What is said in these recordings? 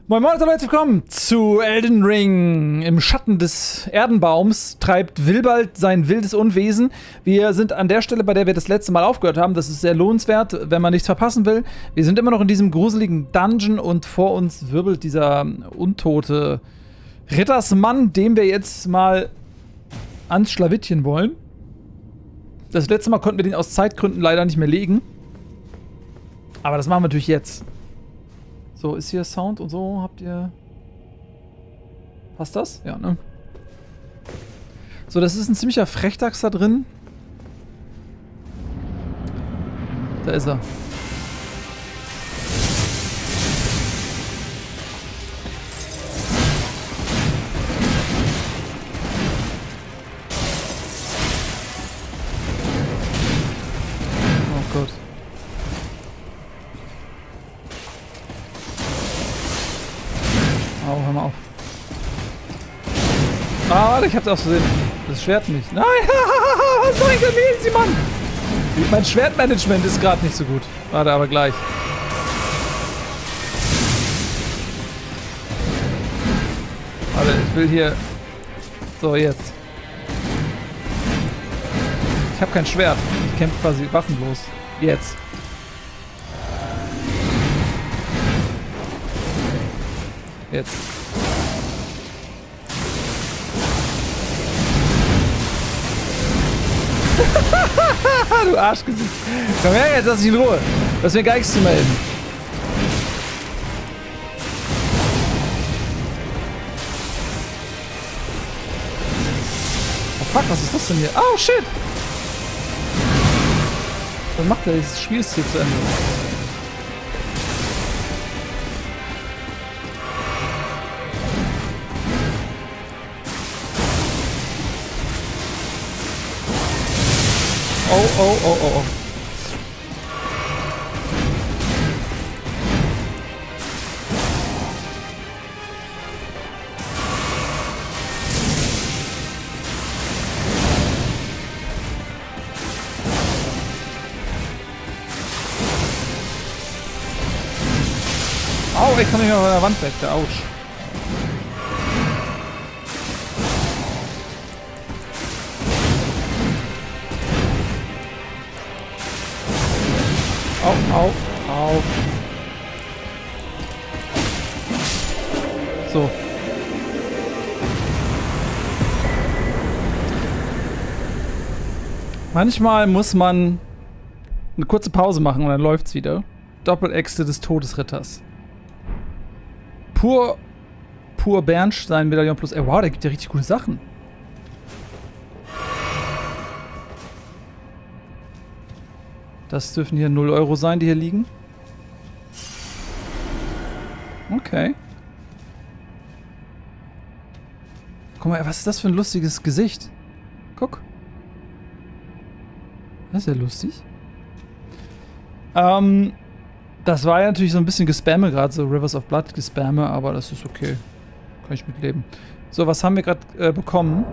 Moin Moin und herzlich willkommen zu Elden Ring. Im Schatten des Erdenbaums treibt Wilbald sein wildes Unwesen. Wir sind an der Stelle, bei der wir das letzte Mal aufgehört haben. Das ist sehr lohnenswert, wenn man nichts verpassen will. Wir sind immer noch in diesem gruseligen Dungeon und vor uns wirbelt dieser untote Rittersmann, dem wir jetzt mal ans Schlawittchen wollen. Das letzte Mal konnten wir den aus Zeitgründen leider nicht mehr legen. Aber das machen wir natürlich jetzt. So, ist hier Sound und so? Habt ihr... Passt das? Ja, ne? So, das ist ein ziemlicher Frechdachs da drin. Da ist er. Oh Gott. Oh, hör mal auf. Ah, warte, ich hab's ausgesehen. Das Schwert nicht. Nein! Was soll ich denn wählen, Sie Mann? Mein Schwertmanagement ist gerade nicht so gut. Warte, aber gleich. Warte, ich will hier... So, jetzt. Ich habe kein Schwert. Ich kämpfe quasi waffenlos. Jetzt. Jetzt. Du Arschgesicht. Komm her, jetzt lass dich in Ruhe. Du hast mir gar nichts zu melden. Oh fuck, was ist das denn hier? Oh shit! Was macht der? Das Spiel ist hier zu Ende. Oh, oh, oh, oh, oh. Au, ich komme nicht mehr von der Wand weg, der Autsch. Au, au, au. So. Manchmal muss man eine kurze Pause machen und dann läuft's wieder. Doppeläxte des Todesritters. Pur Bernstein Medaillon plus... Ey, wow, der gibt ja richtig coole Sachen. Das dürfen hier 0 Euro sein, die hier liegen. Okay. Guck mal, was ist das für ein lustiges Gesicht? Guck. Das ist ja lustig. Das war ja natürlich so ein bisschen Gespamme gerade, so Rivers of Blood Gespamme, aber das ist okay. Kann ich mitleben. So, was haben wir gerade bekommen?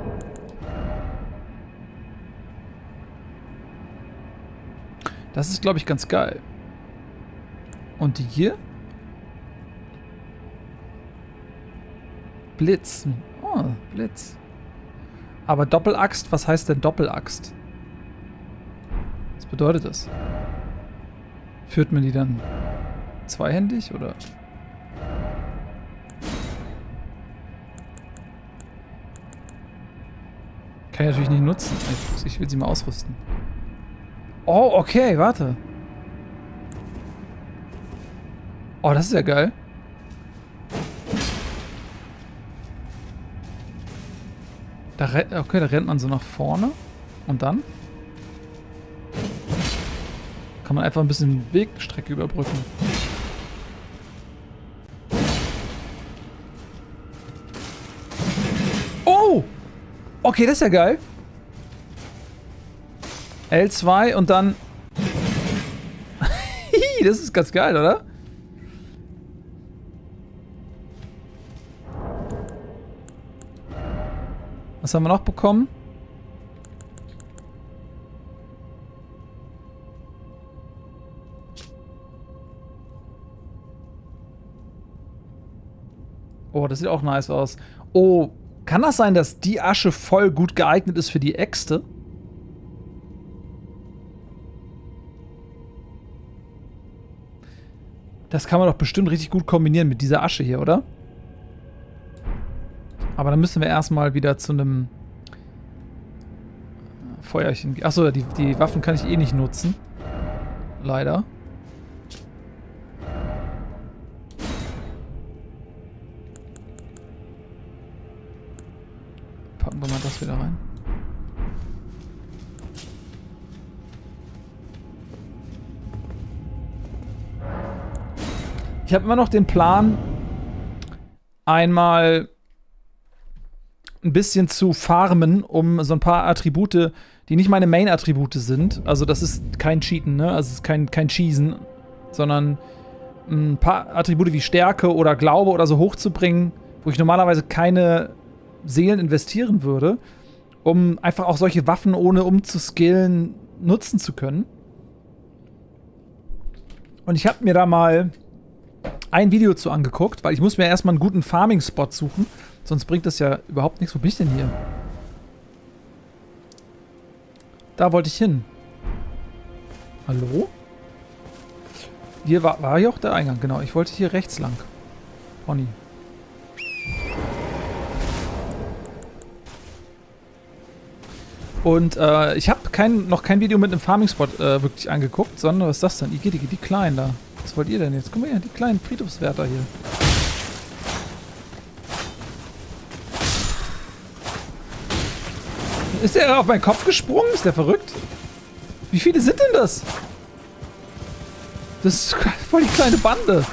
Das ist, glaube ich, ganz geil. Und die hier? Blitz. Oh, Blitz. Aber Doppelaxt, was heißt denn Doppelaxt? Was bedeutet das? Führt man die dann zweihändig, oder? Kann ich natürlich nicht nutzen. Ich will sie mal ausrüsten. Oh, okay, warte. Oh, das ist ja geil. Okay, da rennt man so nach vorne. Und dann? Kann man einfach ein bisschen Wegstrecke überbrücken. Oh! Okay, das ist ja geil. L2 und dann... Das ist ganz geil, oder? Was haben wir noch bekommen? Oh, das sieht auch nice aus. Oh, kann das sein, dass die Asche voll gut geeignet ist für die Äxte? Das kann man doch bestimmt richtig gut kombinieren mit dieser Asche hier, oder? Aber dann müssen wir erstmal wieder zu einem Feuerchen gehen. Achso, die Waffen kann ich eh nicht nutzen. Leider. Packen wir mal das wieder rein. Ich habe immer noch den Plan, einmal ein bisschen zu farmen, um so ein paar Attribute, die nicht meine Main-Attribute sind. Also das ist kein Cheaten, ne? Also es ist kein Cheesen, sondern ein paar Attribute wie Stärke oder Glaube oder so hochzubringen, wo ich normalerweise keine Seelen investieren würde, um einfach auch solche Waffen ohne umzuskillen nutzen zu können. Und ich habe mir da mal ein Video zu angeguckt, weil ich muss mir erstmal einen guten Farming-Spot suchen, sonst bringt das ja überhaupt nichts. Wo bin ich denn hier? Da wollte ich hin. Hallo? Hier war hier auch der Eingang, genau. Ich wollte hier rechts lang. Pony. Und ich habe noch kein Video mit einem Farming-Spot wirklich angeguckt, sondern was ist das denn? Die Kleinen da. Was wollt ihr denn jetzt? Guck mal her, die kleinen Friedhofswärter hier. Ist der auf meinen Kopf gesprungen? Ist der verrückt? Wie viele sind denn das? Das ist voll die kleine Bande.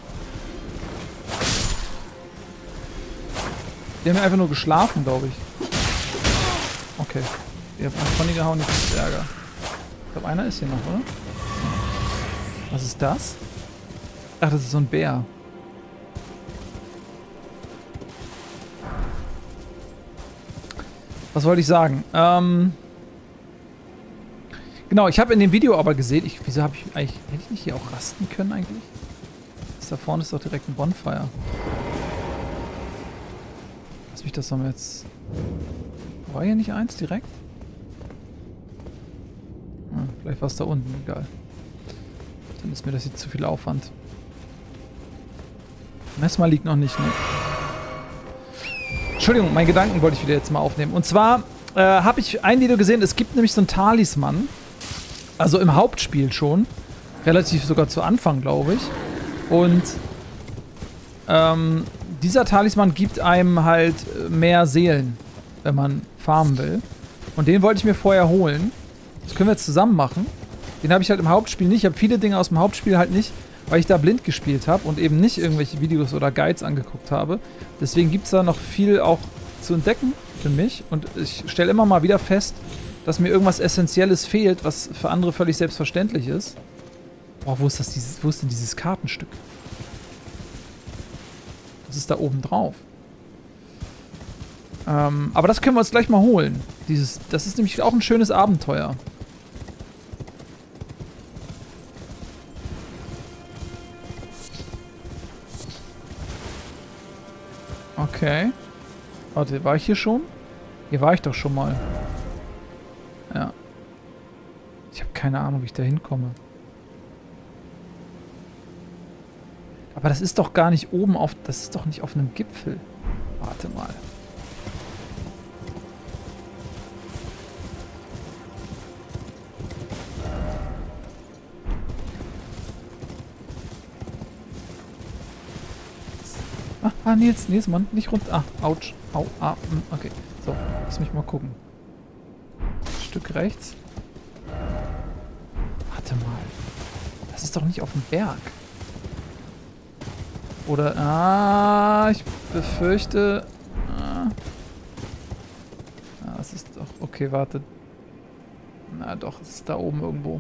Die haben ja einfach nur geschlafen, glaube ich. Okay. Ihr habt einen Pony gehauen, jetzt ist Ärger. Ich glaube, einer ist hier noch, oder? Was ist das? Ach, das ist so ein Bär. Was wollte ich sagen? Genau, ich habe in dem Video aber gesehen, wieso habe ich eigentlich, hätte ich nicht hier auch rasten können eigentlich? Da vorne ist doch direkt ein Bonfire. Lass mich das doch mal jetzt... War hier nicht eins direkt? Hm, vielleicht war es da unten, egal. Dann ist mir das jetzt zu viel Aufwand. Messmal liegt noch nicht, ne? Entschuldigung, meinen Gedanken wollte ich wieder jetzt mal aufnehmen. Und zwar habe ich ein Video gesehen, es gibt nämlich so einen Talisman. Also im Hauptspiel schon. Relativ sogar zu Anfang, glaube ich. Und dieser Talisman gibt einem halt mehr Seelen, wenn man farmen will. Und den wollte ich mir vorher holen. Das können wir jetzt zusammen machen. Den habe ich halt im Hauptspiel nicht. Ich habe viele Dinge aus dem Hauptspiel halt nicht, weil ich da blind gespielt habe und eben nicht irgendwelche Videos oder Guides angeguckt habe. Deswegen gibt es da noch viel auch zu entdecken für mich. Und ich stelle immer mal wieder fest, dass mir irgendwas Essentielles fehlt, was für andere völlig selbstverständlich ist. Boah, wo ist denn dieses Kartenstück? Das ist da oben drauf. Aber das können wir uns gleich mal holen. Das ist nämlich auch ein schönes Abenteuer. Okay. Warte, war ich hier schon? Hier war ich doch schon mal. Ja. Ich habe keine Ahnung, wie ich da hinkomme. Aber das ist doch gar nicht oben auf... Das ist doch nicht auf einem Gipfel. Warte mal. Nils, Mann, nicht runter. Ah, ouch. Au, okay. So, lass mich mal gucken. Ein Stück rechts. Warte mal. Das ist doch nicht auf dem Berg. Oder, ich befürchte... es ist doch... Okay, warte. Na doch, es ist da oben irgendwo.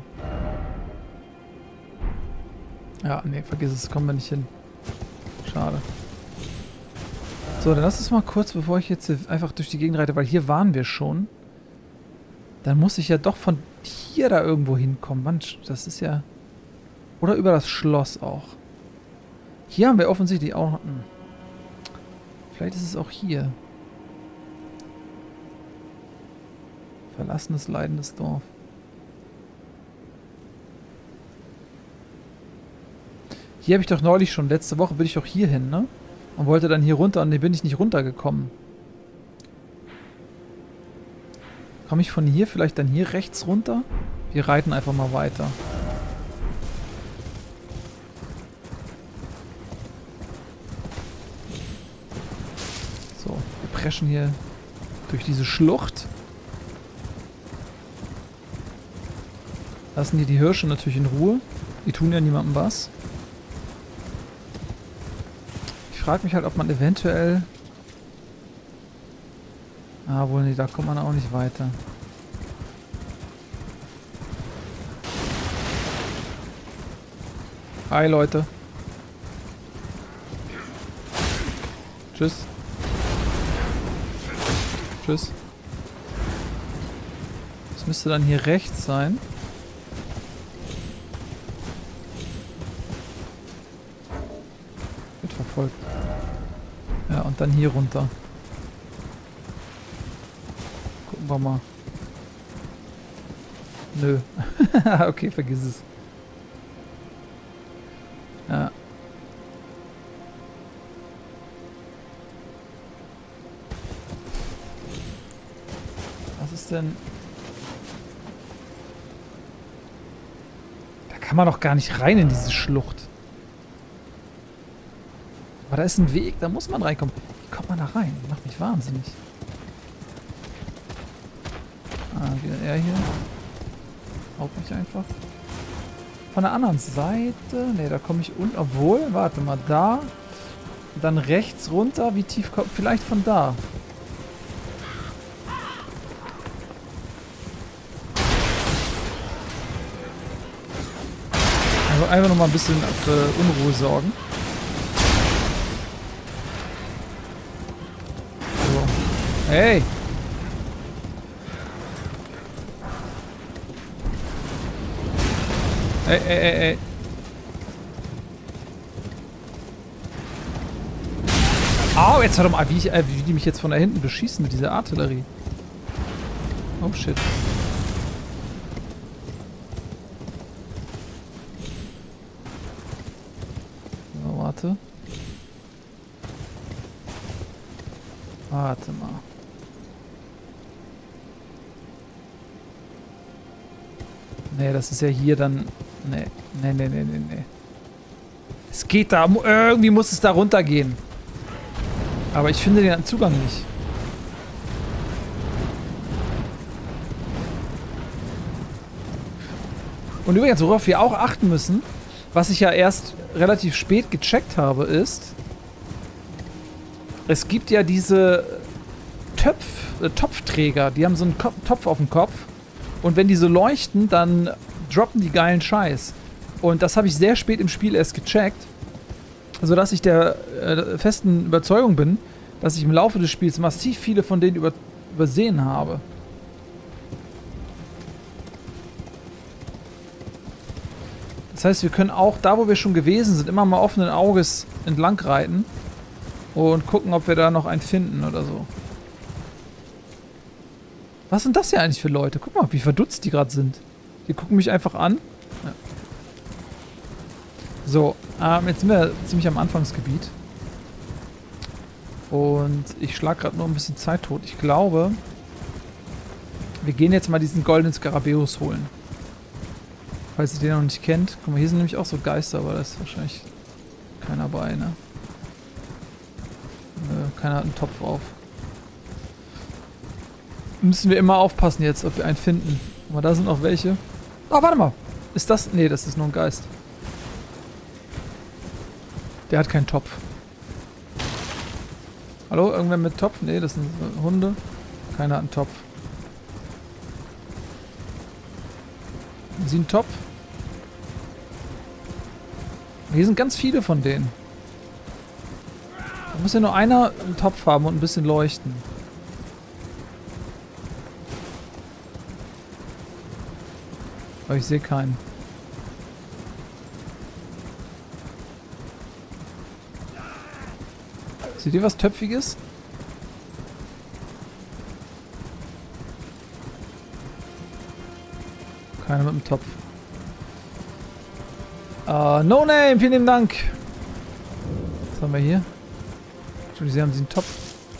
Ja, nee, vergiss es, kommen wir nicht hin. Schade. So, dann lass uns mal kurz, bevor ich jetzt einfach durch die Gegend reite, weil hier waren wir schon. Dann muss ich ja doch von hier da irgendwo hinkommen. Mann, das ist ja... Oder über das Schloss auch. Hier haben wir offensichtlich auch... Vielleicht ist es auch hier. Verlassenes, leidendes Dorf. Hier habe ich doch neulich schon, letzte Woche bin ich doch hier hin, ne? Und wollte dann hier runter und dann bin ich nicht runtergekommen. Komme ich von hier vielleicht dann hier rechts runter? Wir reiten einfach mal weiter. So, wir preschen hier durch diese Schlucht. Lassen die Hirsche natürlich in Ruhe. Die tun ja niemandem was. Ich frage mich halt, ob man eventuell... Ah, wohl, nee, da kommt man auch nicht weiter. Hi, Leute. Tschüss. Tschüss. Das müsste dann hier rechts sein. Wird verfolgt. Ja, und dann hier runter. Gucken wir mal. Nö. Okay, vergiss es. Ja. Was ist denn... Da kann man doch gar nicht rein in diese Schlucht. Aber da ist ein Weg, da muss man reinkommen. Wie kommt man da rein? Das macht mich wahnsinnig. Ah, wieder er hier. Haut mich einfach. Von der anderen Seite. Ne, da komme ich unten. Obwohl, warte mal, da. Dann rechts runter. Wie tief kommt... Vielleicht von da. Also einfach nochmal ein bisschen für Unruhe sorgen. So. Hey! Ey, ey, ey, ey. Au, jetzt hör doch mal, wie die mich jetzt von da hinten beschießen mit dieser Artillerie. Oh, shit. So, warte. Warte mal. Nee, das ist ja hier dann... Nee, nee, nee, nee, nee, nee. Es geht da... Irgendwie muss es da runtergehen. Aber ich finde den Zugang nicht. Und übrigens, worauf wir auch achten müssen, was ich ja erst relativ spät gecheckt habe, ist... Es gibt ja diese Topfträger, die haben so einen Topf auf dem Kopf. Und wenn die so leuchten, dann droppen die geilen Scheiß. Und das habe ich sehr spät im Spiel erst gecheckt. Sodass ich der festen Überzeugung bin, dass ich im Laufe des Spiels massiv viele von denen übersehen habe. Das heißt, wir können auch da, wo wir schon gewesen sind, immer mal offenen Auges entlang reiten. Und gucken, ob wir da noch einen finden oder so. Was sind das hier eigentlich für Leute? Guck mal, wie verdutzt die gerade sind. Die gucken mich einfach an. Ja. So, jetzt sind wir ziemlich am Anfangsgebiet. Und ich schlage gerade nur ein bisschen Zeit tot. Ich glaube, wir gehen jetzt mal diesen goldenen Skarabäus holen. Falls ihr den noch nicht kennt. Guck mal, hier sind nämlich auch so Geister, aber da ist wahrscheinlich keiner bei, ne? Keiner hat einen Topf auf. Müssen wir immer aufpassen jetzt, ob wir einen finden. Aber da sind auch welche. Oh, warte mal. Ist das... Nee, das ist nur ein Geist. Der hat keinen Topf. Hallo? Irgendwer mit Topf? Nee, das sind Hunde. Keiner hat einen Topf. Haben Sie einen Topf? Hier sind ganz viele von denen. Da muss ja nur einer einen Topf haben und ein bisschen leuchten. Aber ich sehe keinen. Seht ihr was Töpfiges? Keiner mit dem Topf. No Name, vielen lieben Dank. Was haben wir hier? Sie haben einen Topf.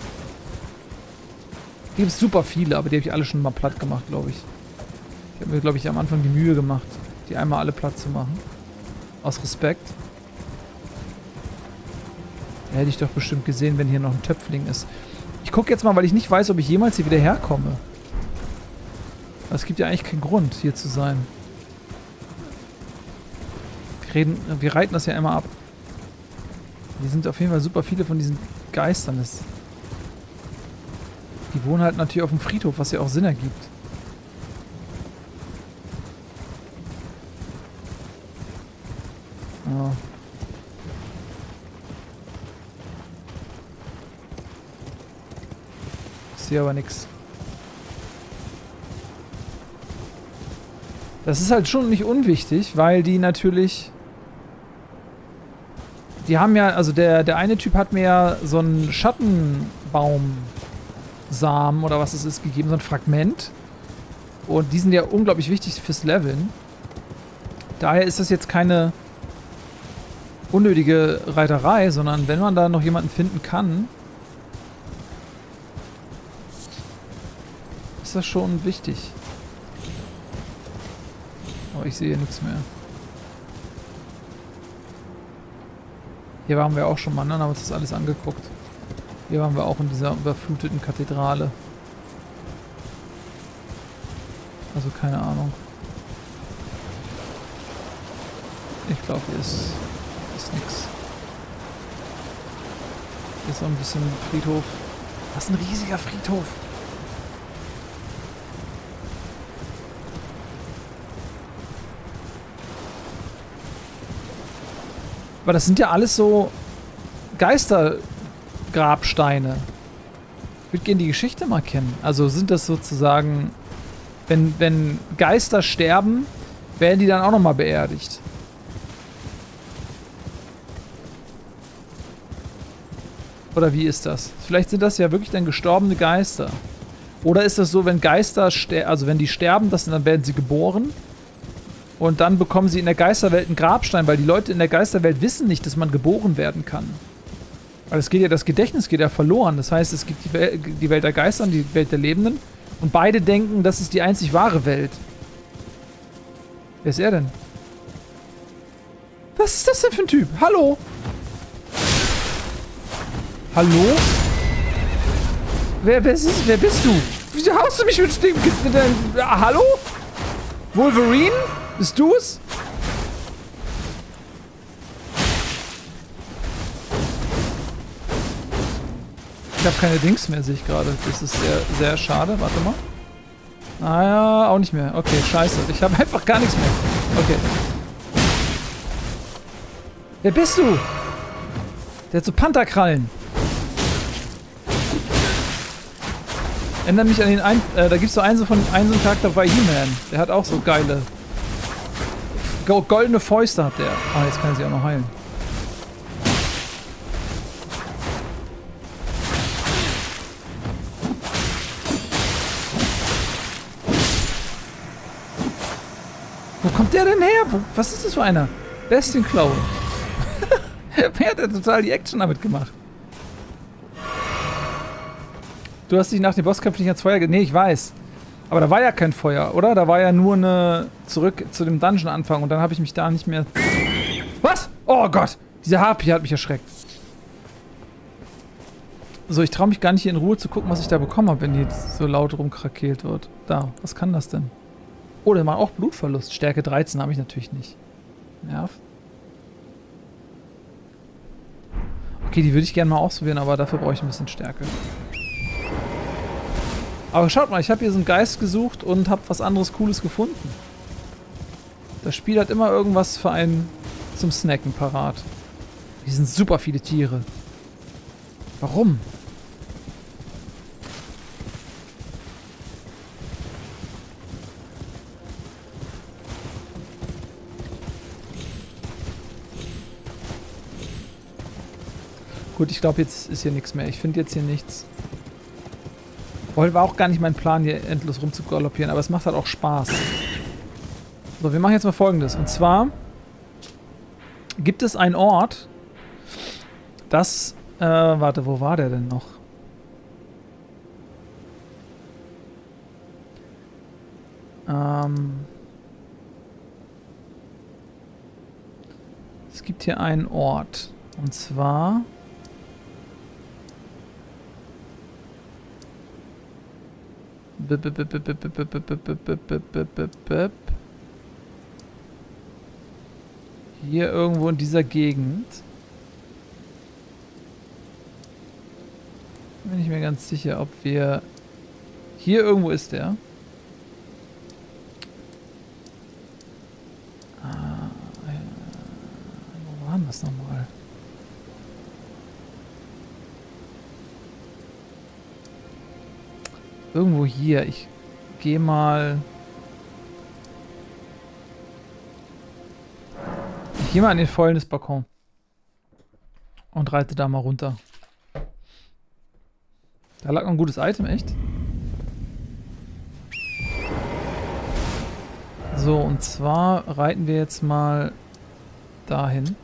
Hier gibt es super viele, aber die habe ich alle schon mal platt gemacht, glaube ich. Ich habe mir, glaube ich, am Anfang die Mühe gemacht, die einmal alle platt zu machen. Aus Respekt. Da hätte ich doch bestimmt gesehen, wenn hier noch ein Töpfling ist. Ich gucke jetzt mal, weil ich nicht weiß, ob ich jemals hier wieder herkomme. Es gibt ja eigentlich keinen Grund, hier zu sein. Wir reiten das ja immer ab. Hier sind auf jeden Fall super viele von diesen Geistern. Die wohnen halt natürlich auf dem Friedhof, was ja auch Sinn ergibt. Ja. Ich sehe aber nichts. Das ist halt schon nicht unwichtig, weil die natürlich... Die haben ja, also der eine Typ hat mir ja so einen Schattenbaum-Samen oder was es ist gegeben, so ein Fragment. Und die sind ja unglaublich wichtig fürs Leveln. Daher ist das jetzt keine unnötige Reiterei, sondern wenn man da noch jemanden finden kann, ist das schon wichtig. Aber ich sehe nichts mehr. Hier waren wir auch schon mal, ne? Haben uns das alles angeguckt. Hier waren wir auch in dieser überfluteten Kathedrale. Also keine Ahnung. Ich glaube, hier ist nichts. Hier ist auch ein bisschen Friedhof. Das ist ein riesiger Friedhof. Aber das sind ja alles so Geistergrabsteine. Ich würde gerne die Geschichte mal kennen. Also sind das sozusagen, wenn Geister sterben, werden die dann auch nochmal beerdigt. Oder wie ist das? Vielleicht sind das ja wirklich dann gestorbene Geister. Oder ist das so, wenn Geister also wenn die sterben, dann werden sie geboren und dann bekommen sie in der Geisterwelt einen Grabstein, weil die Leute in der Geisterwelt wissen nicht, dass man geboren werden kann. Weil es geht ja, das Gedächtnis geht ja verloren. Das heißt, es gibt die Welt der Geister und die Welt der Lebenden und beide denken, das ist die einzig wahre Welt. Wer ist er denn? Was ist das denn für ein Typ? Hallo? Hallo? Wer bist du? Wieso haust du mich mit dem... Hallo? Wolverine? Bist du's? Ich habe keine Dings mehr, sehe ich gerade. Das ist sehr, sehr schade. Warte mal. Ah ja, auch nicht mehr. Okay, scheiße. Ich habe einfach gar nichts mehr. Okay. Wer bist du? Der hat so Pantherkrallen. Erinnert mich an den da gibt es so einen Charakter bei He-Man. Der hat auch so geile goldene Fäuste hat der. Ah, jetzt kann er sie auch noch heilen. Wo kommt der denn her? Was ist das für einer? Bestienklau. Wer hat denn total die Action damit gemacht? Du hast dich nach dem Bosskampf nicht ans Feuer Nee, ich weiß. Aber da war ja kein Feuer, oder? Da war ja nur eine... Zurück zu dem Dungeon-Anfang und dann habe ich mich da nicht mehr... Was? Oh Gott! Diese Harpie hat mich erschreckt. So, ich traue mich gar nicht hier in Ruhe zu gucken, was ich da bekommen habe, wenn die so laut rumkrakeelt wird. Da, was kann das denn? Oh, der macht auch Blutverlust. Stärke 13 habe ich natürlich nicht. Nerv. Okay, die würde ich gerne mal ausprobieren, aber dafür brauche ich ein bisschen Stärke. Aber schaut mal, ich habe hier so einen Geist gesucht und habe was anderes Cooles gefunden. Das Spiel hat immer irgendwas für einen zum Snacken parat. Hier sind super viele Tiere. Warum? Gut, ich glaube, jetzt ist hier nichts mehr. Ich finde jetzt hier nichts. War auch gar nicht mein Plan, hier endlos rumzugaloppieren, aber es macht halt auch Spaß. So, wir machen jetzt mal Folgendes. Und zwar gibt es einen Ort, das... warte, wo war der denn noch? Es gibt hier einen Ort. Und zwar... Hier irgendwo in dieser Gegend. Bin ich mir ganz sicher, ob wir... Hier irgendwo ist der. Wo waren das nochmal? Irgendwo hier. Ich gehe mal... Ich gehe mal an den Vollen des Balkons. Und reite da mal runter. Da lag noch ein gutes Item, echt? So, und zwar reiten wir jetzt mal dahin.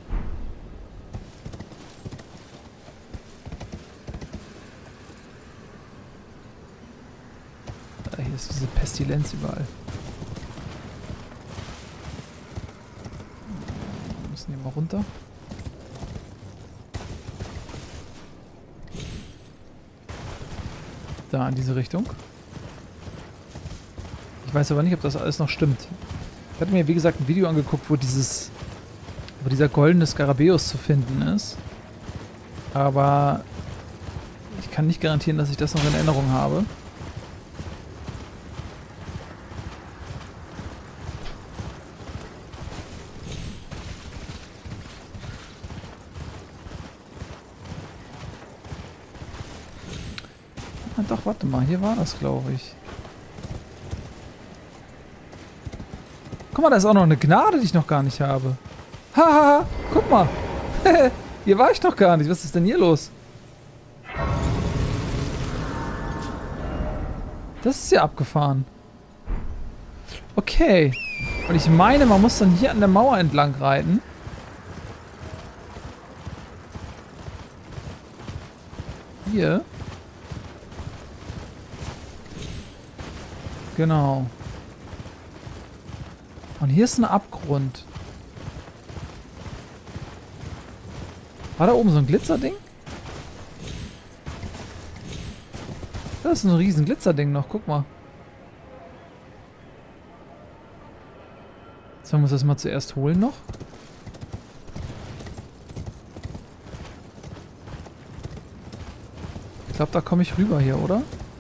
Hier ist diese Pestilenz überall. Wir müssen hier mal runter. Da in diese Richtung. Ich weiß aber nicht, ob das alles noch stimmt. Ich hatte mir, wie gesagt, ein Video angeguckt, wo dieser goldene Skarabäus zu finden ist. Aber ich kann nicht garantieren, dass ich das noch in Erinnerung habe. Ah, doch, warte mal, hier war das, glaube ich. Guck mal, da ist auch noch eine Gnade, die ich noch gar nicht habe. Hahaha, guck mal. Hier war ich noch gar nicht. Was ist denn hier los? Das ist ja abgefahren. Okay. Und ich meine, man muss dann hier an der Mauer entlang reiten. Hier. Genau. Und hier ist ein Abgrund. War da oben so ein Glitzerding? Das ist ein riesen Glitzerding noch, guck mal. Sollen wir uns das mal zuerst holen noch? Ich glaube, da komme ich rüber hier, oder?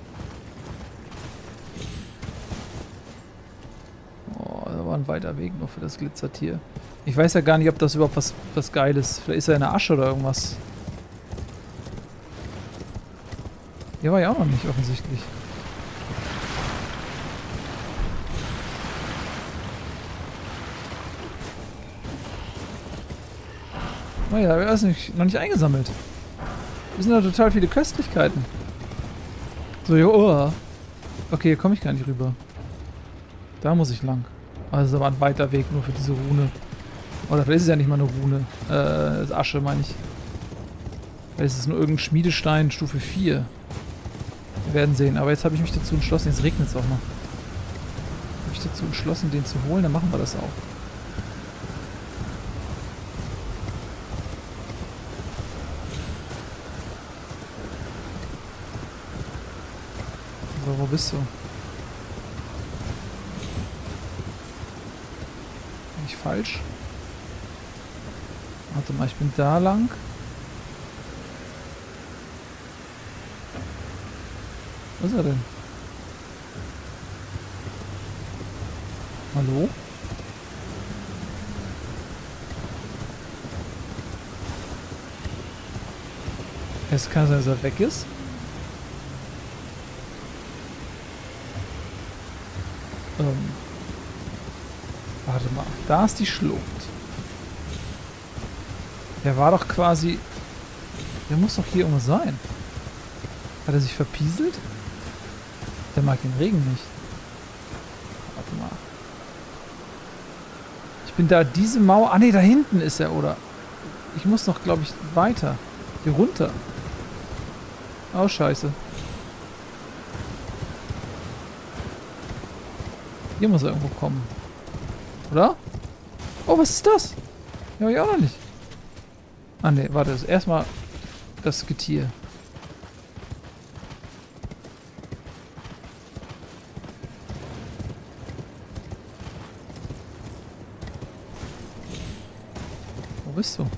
Ein weiter Weg nur für das Glitzertier. Ich weiß ja gar nicht, ob das überhaupt was Geiles ist. Vielleicht ist er in der Asche oder irgendwas. Hier war ja auch noch nicht offensichtlich. Oh ja, wir haben es noch nicht eingesammelt. Hier sind ja total viele Köstlichkeiten. So, jo, oh. Okay, hier komme ich gar nicht rüber. Da muss ich lang. Also aber ein weiter Weg nur für diese Rune. Oder vielleicht ist es ja nicht mal eine Rune. Das ist Asche, meine ich. Vielleicht ist es nur irgendein Schmiedestein Stufe 4. Wir werden sehen. Aber jetzt habe ich mich dazu entschlossen, jetzt regnet es auch noch. Habe ich dazu entschlossen, den zu holen, dann machen wir das auch. So, wo bist du? Falsch. Warte mal, ich bin da lang. Wo ist er denn? Hallo? Es kann sein, dass er weg ist. Warte mal, da ist die Schlucht. Der war doch quasi Der muss doch hier irgendwo sein. Hat er sich verpieselt? Der mag den Regen nicht. Warte mal. Ich bin da, diese Mauer... Ah ne, da hinten ist er, oder? Ich muss noch, glaube ich, weiter. Hier runter. Oh, scheiße. Hier muss er irgendwo kommen. Oder? Oh, was ist das? Ja, ich auch noch nicht. Ah ne, warte, das ist erstmal das Getier. Wo bist du?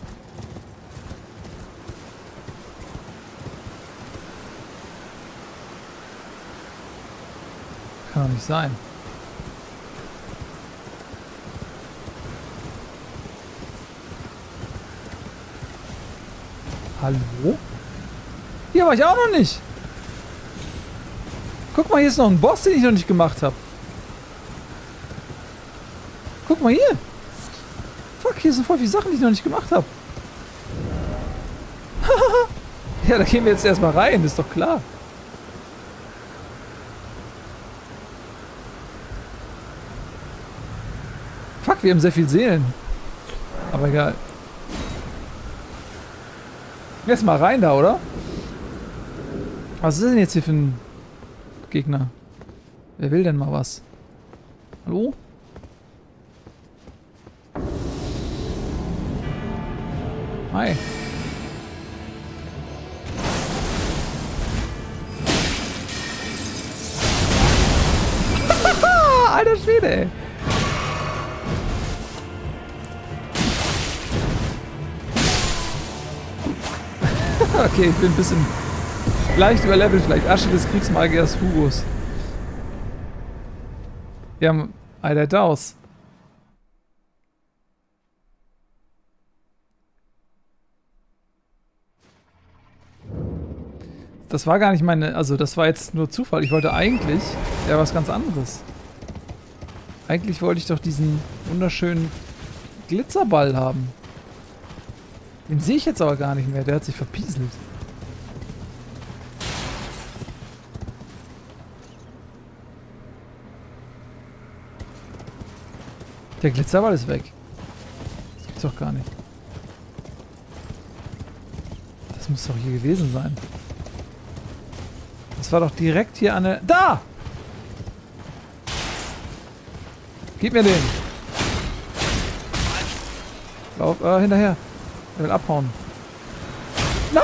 Kann doch nicht sein. Hallo? Hier war ich auch noch nicht. Guck mal, hier ist noch ein Boss, den ich noch nicht gemacht habe. Guck mal hier. Fuck, hier sind voll viele Sachen, die ich noch nicht gemacht habe. Ja, da gehen wir jetzt erstmal rein, ist doch klar. Fuck, wir haben sehr viel Seelen. Aber egal. Jetzt mal rein da, oder? Was ist denn jetzt hier für ein Gegner? Wer will denn mal was? Hallo? Hi. Alter Schwede, ey. Okay, ich bin ein bisschen leicht überlevelt vielleicht. Asche des Kriegsmagiers Hugos. Wir haben Alter Daus. Das war gar nicht meine... Also das war jetzt nur Zufall. Ich wollte eigentlich... Ja, was ganz anderes. Eigentlich wollte ich doch diesen wunderschönen Glitzerball haben. Den sehe ich jetzt aber gar nicht mehr. Der hat sich verpieselt. Der Glitzerball ist weg. Das gibt's doch gar nicht. Das muss doch hier gewesen sein. Das war doch direkt hier an der... Da! Gib mir den! Lauf, hinterher. Er will abhauen. Na!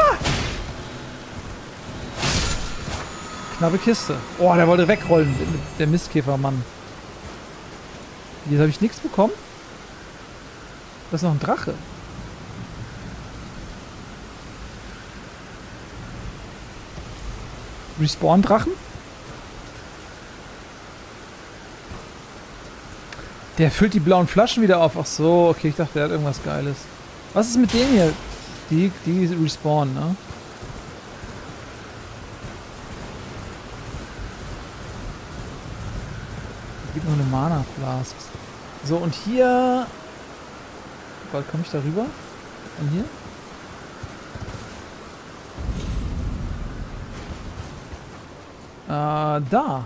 Knappe Kiste. Oh, der wollte wegrollen. Der Mistkäfermann. Jetzt habe ich nichts bekommen. Das ist noch ein Drache. Respawn-Drachen? Der füllt die blauen Flaschen wieder auf. Ach so, okay, ich dachte, der hat irgendwas Geiles. Was ist mit denen hier? Die respawnen, ne? Es gibt nur eine Mana-Flask. So, und hier... Bald komme ich da rüber? Von hier? Da.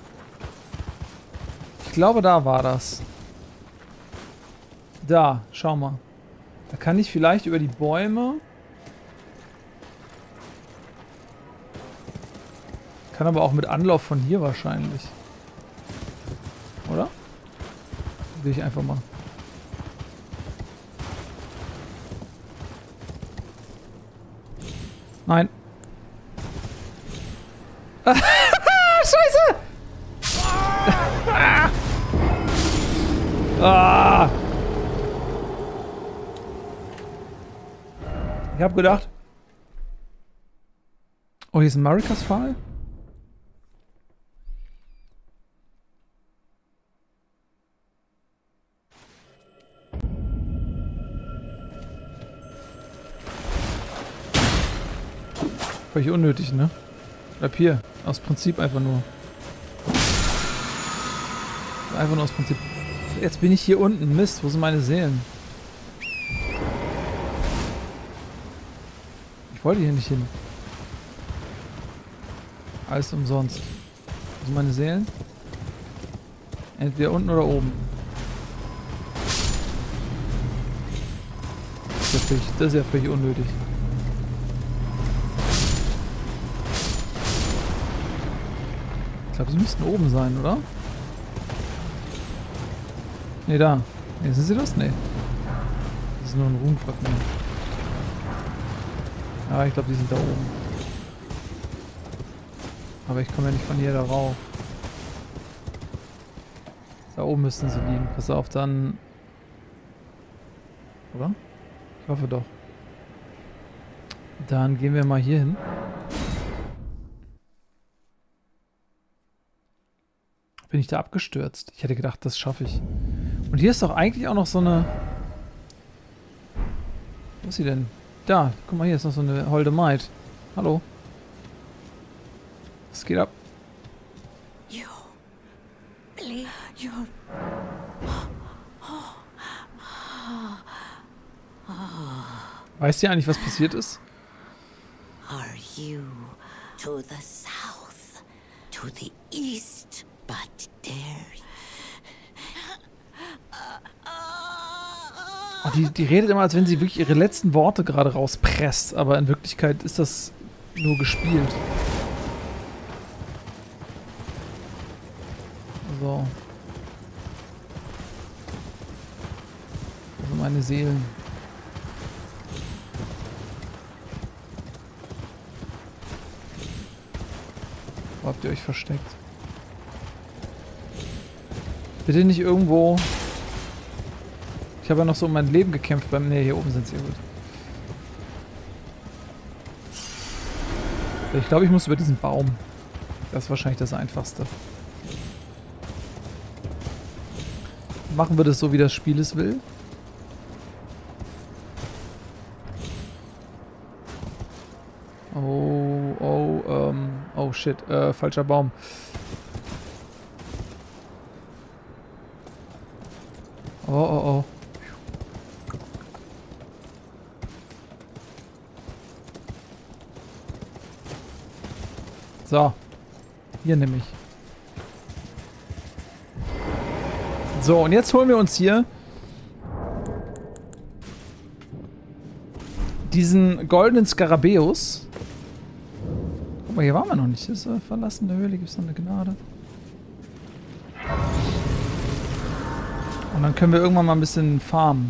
Ich glaube, da war das. Da, schau mal. Da kann ich vielleicht über die Bäume... Kann aber auch mit Anlauf von hier wahrscheinlich. Oder? Will ich einfach mal. Nein. Scheiße! Ah! Ich hab gedacht... Oh, hier ist ein Marikas-Pfahl. Völlig unnötig, ne? Bleib hier. Aus Prinzip einfach nur. Einfach nur aus Prinzip. Jetzt bin ich hier unten. Mist, wo sind meine Seelen? Ich wollte hier nicht hin. Alles umsonst. Wo sind meine Seelen? Entweder unten oder oben. Das ist ja völlig unnötig. Ich glaube, sie müssten oben sein, oder? Ne, da. Ne, sind sie das? Ne. Das ist nur ein Runenfragment. Ja, ich glaube, die sind da oben. Aber ich komme ja nicht von hier da rauf. Da oben müssten sie liegen. Pass auf, dann... Oder? Ich hoffe doch. Dann gehen wir mal hier hin. Bin ich da abgestürzt? Ich hätte gedacht, das schaffe ich. Und hier ist doch eigentlich auch noch so eine... Wo ist sie denn? Da, guck mal, hier ist noch so eine holde Maid. Hallo. Was geht ab? Weißt du eigentlich, was passiert ist? Are you to the south, to the east, but dare Oh, die redet immer, als wenn sie wirklich ihre letzten Worte gerade rauspresst, aber in Wirklichkeit ist das nur gespielt. So. Das sind meine Seelen. Wo habt ihr euch versteckt? Bitte nicht irgendwo... Ich habe ja noch so um mein Leben gekämpft beim... Ne, hier oben sind sie gut. Ich glaube, ich muss über diesen Baum. Das ist wahrscheinlich das Einfachste. Machen wir das so, wie das Spiel es will. Oh shit, falscher Baum. Oh. So. Hier nämlich. So, und jetzt holen wir uns hier diesen goldenen Skarabäus. Guck mal, hier waren wir noch nicht. Das ist verlassene Höhle, gibt es noch eine Gnade. Und dann können wir irgendwann mal ein bisschen farmen.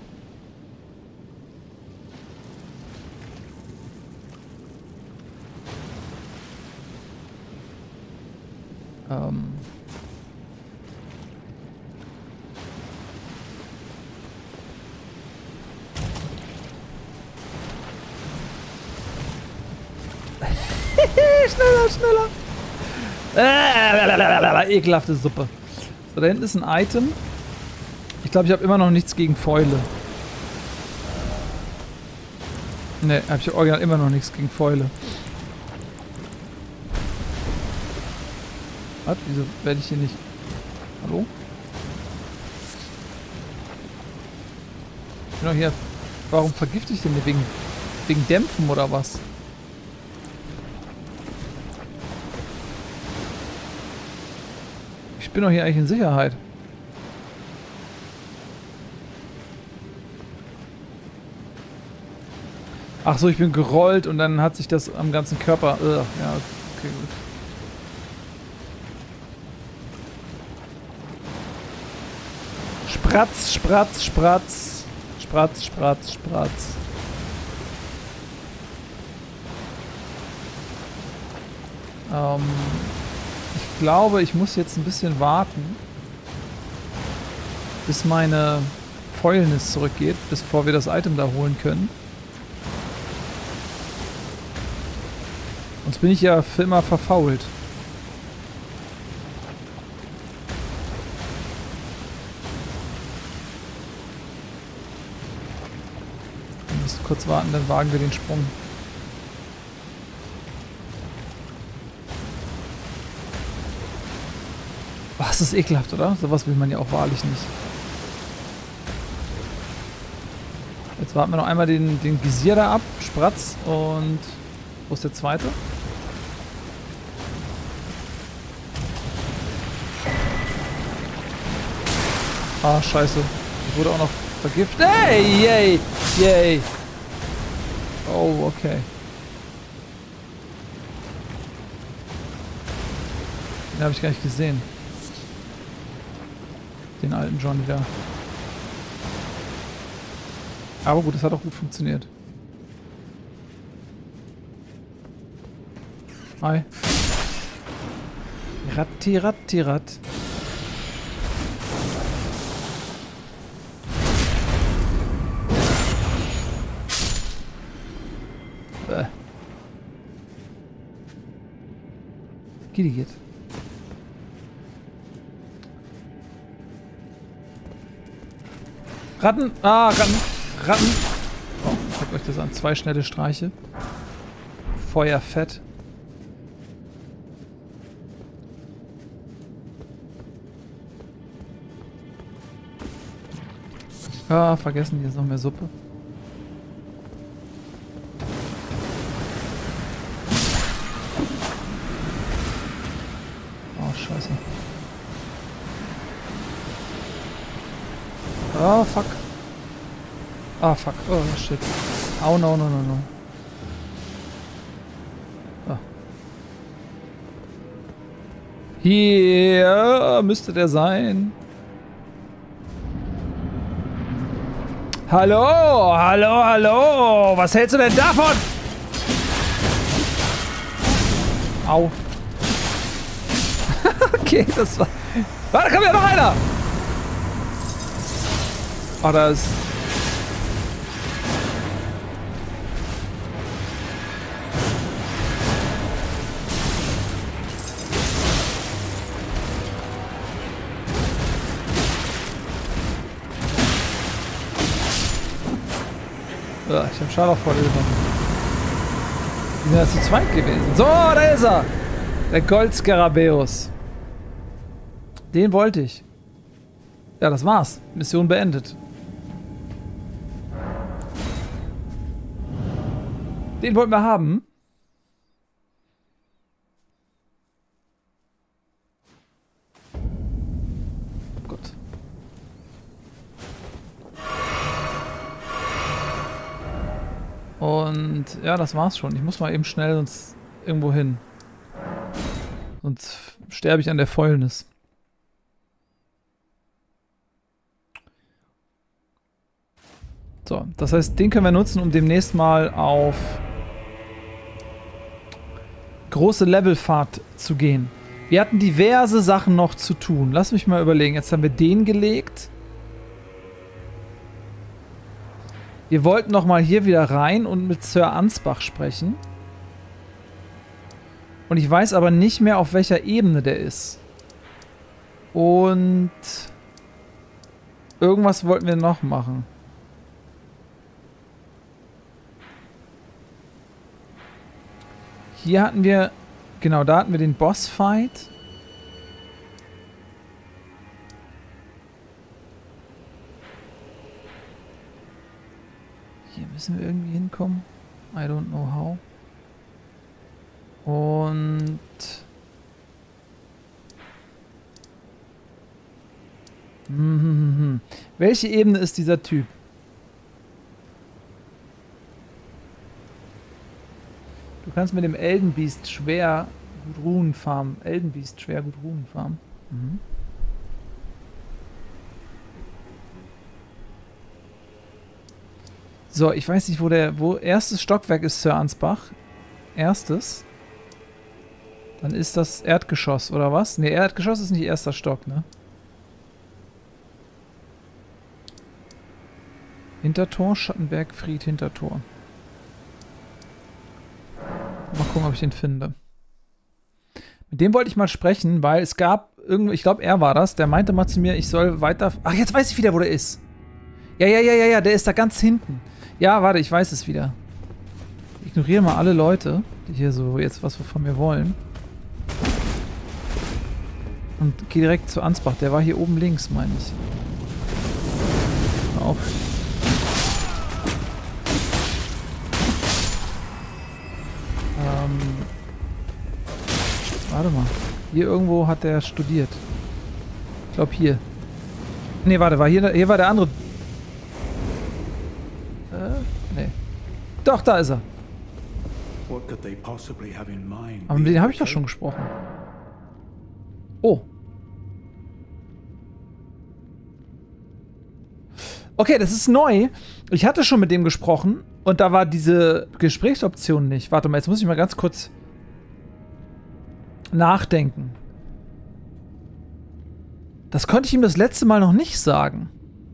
Schneller. Ekelhafte Suppe. So, da hinten ist ein Item. Ich glaube, ich habe immer noch nichts gegen Fäule. Ne, habe ich original immer noch nichts gegen Fäule. Was? Wieso werde ich hier nicht... Hallo? Ich bin doch hier... Warum vergifte ich denn hier? Wegen Dämpfen oder was? Ich bin doch hier eigentlich in Sicherheit. Ach so, ich bin gerollt und dann hat sich das am ganzen Körper... ja, okay, gut. Spratz. Ich glaube, ich muss jetzt ein bisschen warten, bis meine Fäulnis zurückgeht, bevor wir das Item da holen können. Sonst bin ich ja für immer verfault. Wir müssen kurz warten, dann wagen wir den Sprung. Das ist ekelhaft, oder? Sowas will man ja auch wahrlich nicht. So, warten wir noch einmal den Visier da ab. Spratz. Und wo ist der zweite? Ah, scheiße. Ich wurde auch noch vergiftet. Hey, yay, yay. Oh, okay. Den habe ich gar nicht gesehen. Den alten John wieder. Aber gut, das hat auch gut funktioniert. Hi. Ratti, ratti, rat. Geht. Ratten! Ah, Ratten! Ratten! Oh, zeigt euch das an. 2 schnelle Streiche. Feuerfett. Ah, vergessen, hier ist noch mehr Suppe. Scheiße. Oh, fuck. Ah, fuck. Oh, shit. Oh, no. Oh. Hier müsste der sein. Hallo. Was hältst du denn davon? Au. Okay, das war... Warte, da kommt ja noch einer! Oh, da ist... Ja, ich hab Scharlach voll über. Die sind ja zu zweit gewesen. So, da ist er! Der Goldskarabäus. Den wollte ich. Ja, das war's. Mission beendet. Den wollten wir haben. Gut. Und ja, das war's schon. Ich muss mal eben schnell sonst irgendwo hin. Sonst sterbe ich an der Fäulnis. So, das heißt, den können wir nutzen, um demnächst mal auf große Levelfahrt zu gehen. Wir hatten diverse Sachen noch zu tun. Lass mich mal überlegen. Jetzt haben wir den gelegt. Wir wollten noch mal hier wieder rein und mit Sir Ansbach sprechen. Und ich weiß aber nicht mehr, auf welcher Ebene der ist. Und irgendwas wollten wir noch machen. Hier hatten wir, genau, da hatten wir den Bossfight. Hier müssen wir irgendwie hinkommen. I don't know how. Und welche Ebene ist dieser Typ? Du kannst mit dem Eldenbeast schwer gut Runen farmen. Eldenbeast schwer gut Runen farmen. Mhm. So, ich weiß nicht, wo erstes Stockwerk ist Sir Ansbach. Erstes. Dann ist das Erdgeschoss, oder was? Ne, Erdgeschoss ist nicht erster Stock, ne? Hintertor, Schattenberg, Fried, Hintertor. Mal gucken, ob ich den finde. Mit dem wollte ich mal sprechen, weil es gab irgendwie, ich glaube, er war das, der meinte mal zu mir, ich soll weiter... Ach, jetzt weiß ich wieder, wo der ist. Ja, der ist da ganz hinten. Ja, warte, ich weiß es wieder. Ich ignoriere mal alle Leute, die hier so jetzt was von mir wollen. Und gehe direkt zu Ansbach. Der war hier oben links, meine ich. Auf. Warte mal. Hier irgendwo hat der studiert. Ich glaube hier. Nee, warte, hier war der andere. Nee. Doch, da ist er. Aber mit dem habe ich doch schon gesprochen. Oh. Okay, das ist neu. Ich hatte schon mit dem gesprochen und da war diese Gesprächsoption nicht. Warte mal, jetzt muss ich mal ganz kurz nachdenken. Das konnte ich ihm das letzte Mal noch nicht sagen.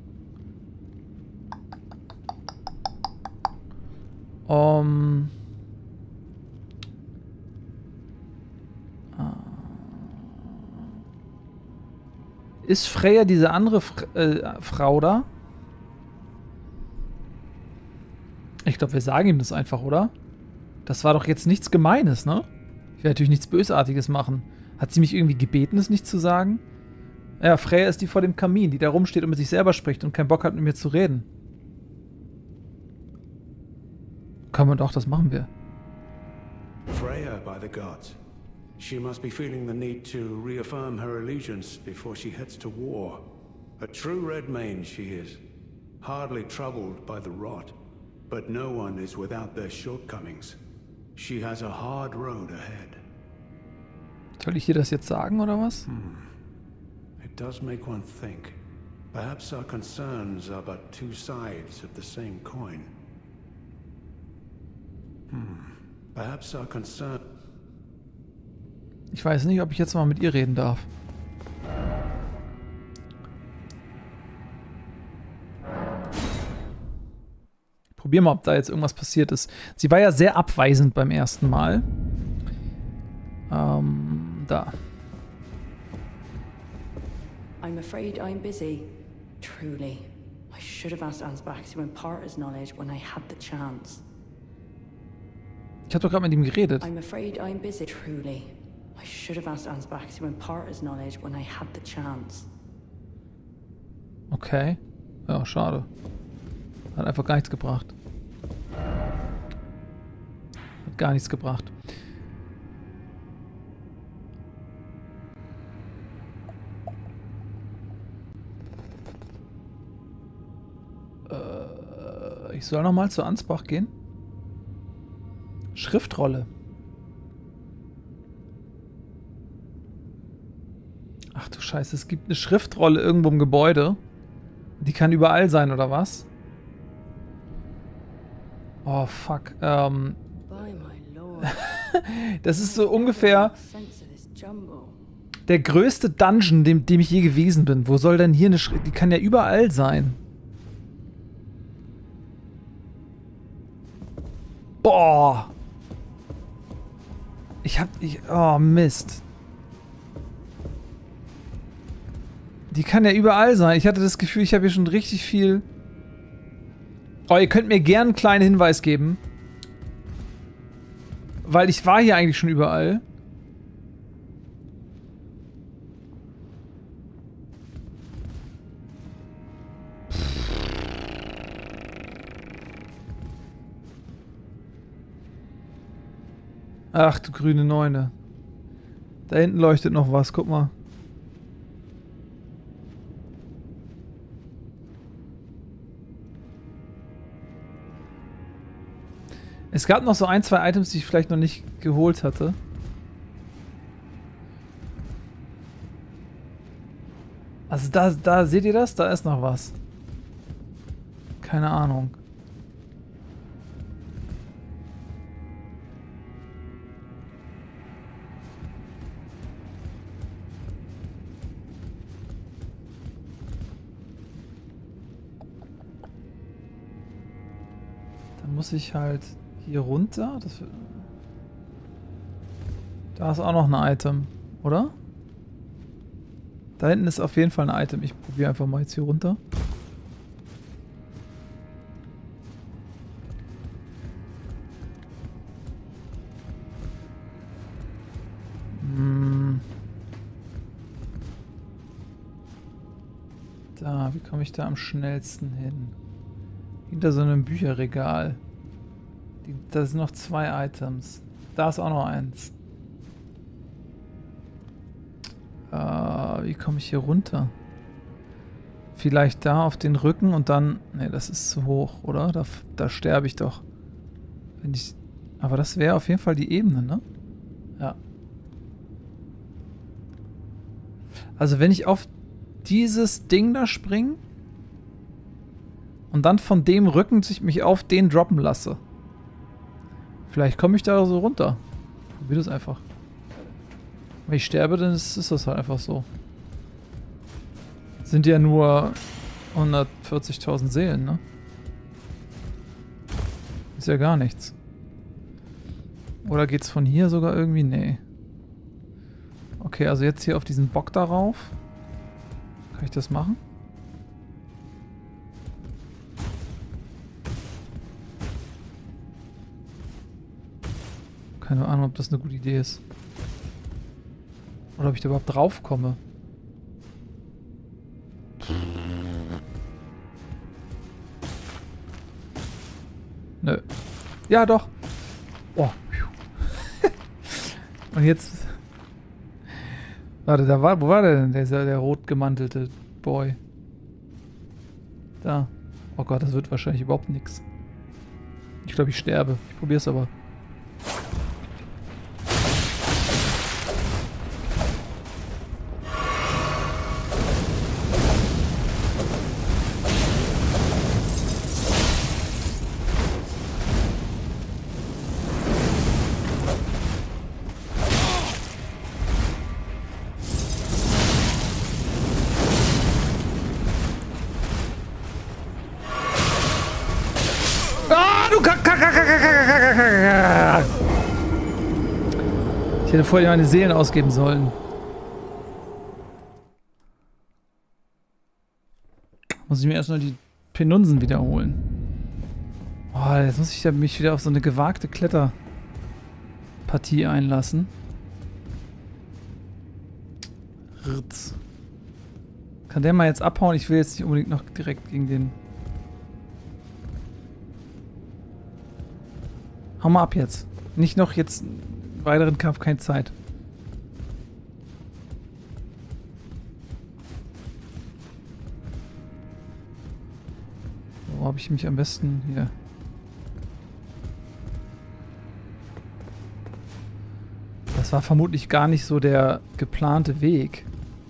Ist Freya diese andere Frau da? Ich glaube, wir sagen ihm das einfach, oder? Das war doch jetzt nichts Gemeines, ne? Ich werde natürlich nichts Bösartiges machen. Hat sie mich irgendwie gebeten, es nicht zu sagen? Ja, Freya ist die vor dem Kamin, die da rumsteht und mit sich selber spricht und keinen Bock hat, mit mir zu reden. Können wir doch, das machen wir. Freya, by the gods. She must be feeling the need to reaffirm her allegiance before she heads to war. A true Redmane she is. Hardly troubled by the rot. But no one is without their shortcomings. She has a hard road ahead. Soll ich ihr das jetzt sagen, oder was? It does make one think. Perhaps our concerns are but two sides of the same coin. Perhaps our concern... Ich weiß nicht, ob ich jetzt mal mit ihr reden darf. Probier mal, ob da jetzt irgendwas passiert ist. Sie war ja sehr abweisend beim ersten Mal. Da. I'm afraid I'm busy. Truly. I should have asked Ansbach to impart his knowledge when I had the chance. Ich habe doch gerade mit ihm geredet. I'm afraid I'm busy. Truly. I should have asked Ansbach to impart his knowledge when I had the chance. Okay. Ja, schade. Hat einfach gar nichts gebracht. Hat gar nichts gebracht. Ich soll nochmal zu Ansbach gehen? Schriftrolle. Ach du Scheiße, es gibt eine Schriftrolle irgendwo im Gebäude. Die kann überall sein, oder was? Oh, fuck. Das ist so ungefähr der größte Dungeon, dem ich je gewesen bin. Wo soll denn hier eine Schrift... Die kann ja überall sein. Boah. Oh, Mist. Die kann ja überall sein. Ich hatte das Gefühl, ich habe hier schon richtig viel... Oh, ihr könnt mir gern einen kleinen Hinweis geben. Weil ich war hier eigentlich schon überall. Ach du grüne Neune. Da hinten leuchtet noch was, guck mal. Es gab noch so ein, zwei Items, die ich vielleicht noch nicht geholt hatte. Also da seht ihr das? Da ist noch was. Keine Ahnung. Dann muss ich halt hier runter. Da ist auch noch ein Item, oder? Da hinten ist auf jeden Fall ein Item. Ich probiere einfach mal jetzt hier runter. Da, wie komme ich da am schnellsten hin? Hinter so einem Bücherregal. Da sind noch zwei Items. Da ist auch noch eins. Wie komme ich hier runter? Vielleicht da auf den Rücken und dann... Ne, das ist zu hoch, oder? Da sterbe ich doch. Wenn ich... Aber das wäre auf jeden Fall die Ebene, ne? Ja. Also wenn ich auf dieses Ding da springe und dann von dem Rücken sich mich auf den droppen lasse. Vielleicht komme ich da so runter. Probier das einfach. Wenn ich sterbe, dann ist das halt einfach so. Sind ja nur 140.000 Seelen, ne? Ist ja gar nichts. Oder geht's von hier sogar irgendwie? Nee. Okay, also jetzt hier auf diesen Bock darauf. Kann ich das machen? Keine Ahnung, ob das eine gute Idee ist. Oder ob ich da überhaupt drauf komme. Nö. Ja, doch. Oh. Und jetzt... Warte, wo war der denn? Der rot gemantelte Boy. Da. Oh Gott, das wird wahrscheinlich überhaupt nichts. Ich glaube, ich sterbe. Ich probiere es aber. Ich hätte vorher meine Seelen ausgeben sollen. Muss ich mir erstmal die Penunsen wiederholen. Oh, jetzt muss ich mich wieder auf so eine gewagte Kletterpartie einlassen. Ritz. Kann der mal jetzt abhauen? Ich will jetzt nicht unbedingt noch direkt gegen den... Hau mal ab jetzt. Nicht noch jetzt einen weiteren Kampf, keine Zeit. Wo habe ich mich am besten hier? Das war vermutlich gar nicht so der geplante Weg.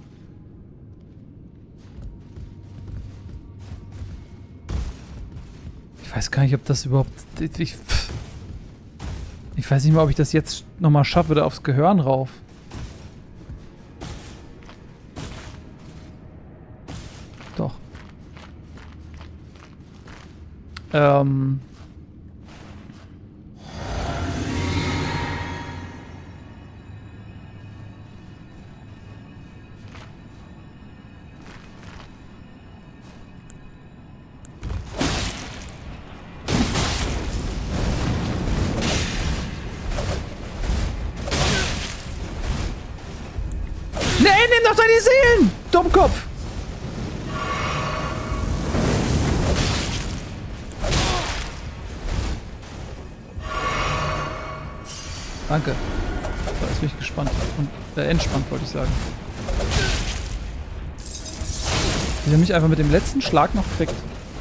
Ich weiß gar nicht, ob das überhaupt... Ich weiß nicht mal, ob ich das jetzt nochmal schaffe, da aufs Gehörn rauf. Doch. Nimm doch deine Seelen! Dummkopf! Danke. So, jetzt bin ich gespannt. Und entspannt, wollte ich sagen. Die haben mich einfach mit dem letzten Schlag noch gekriegt.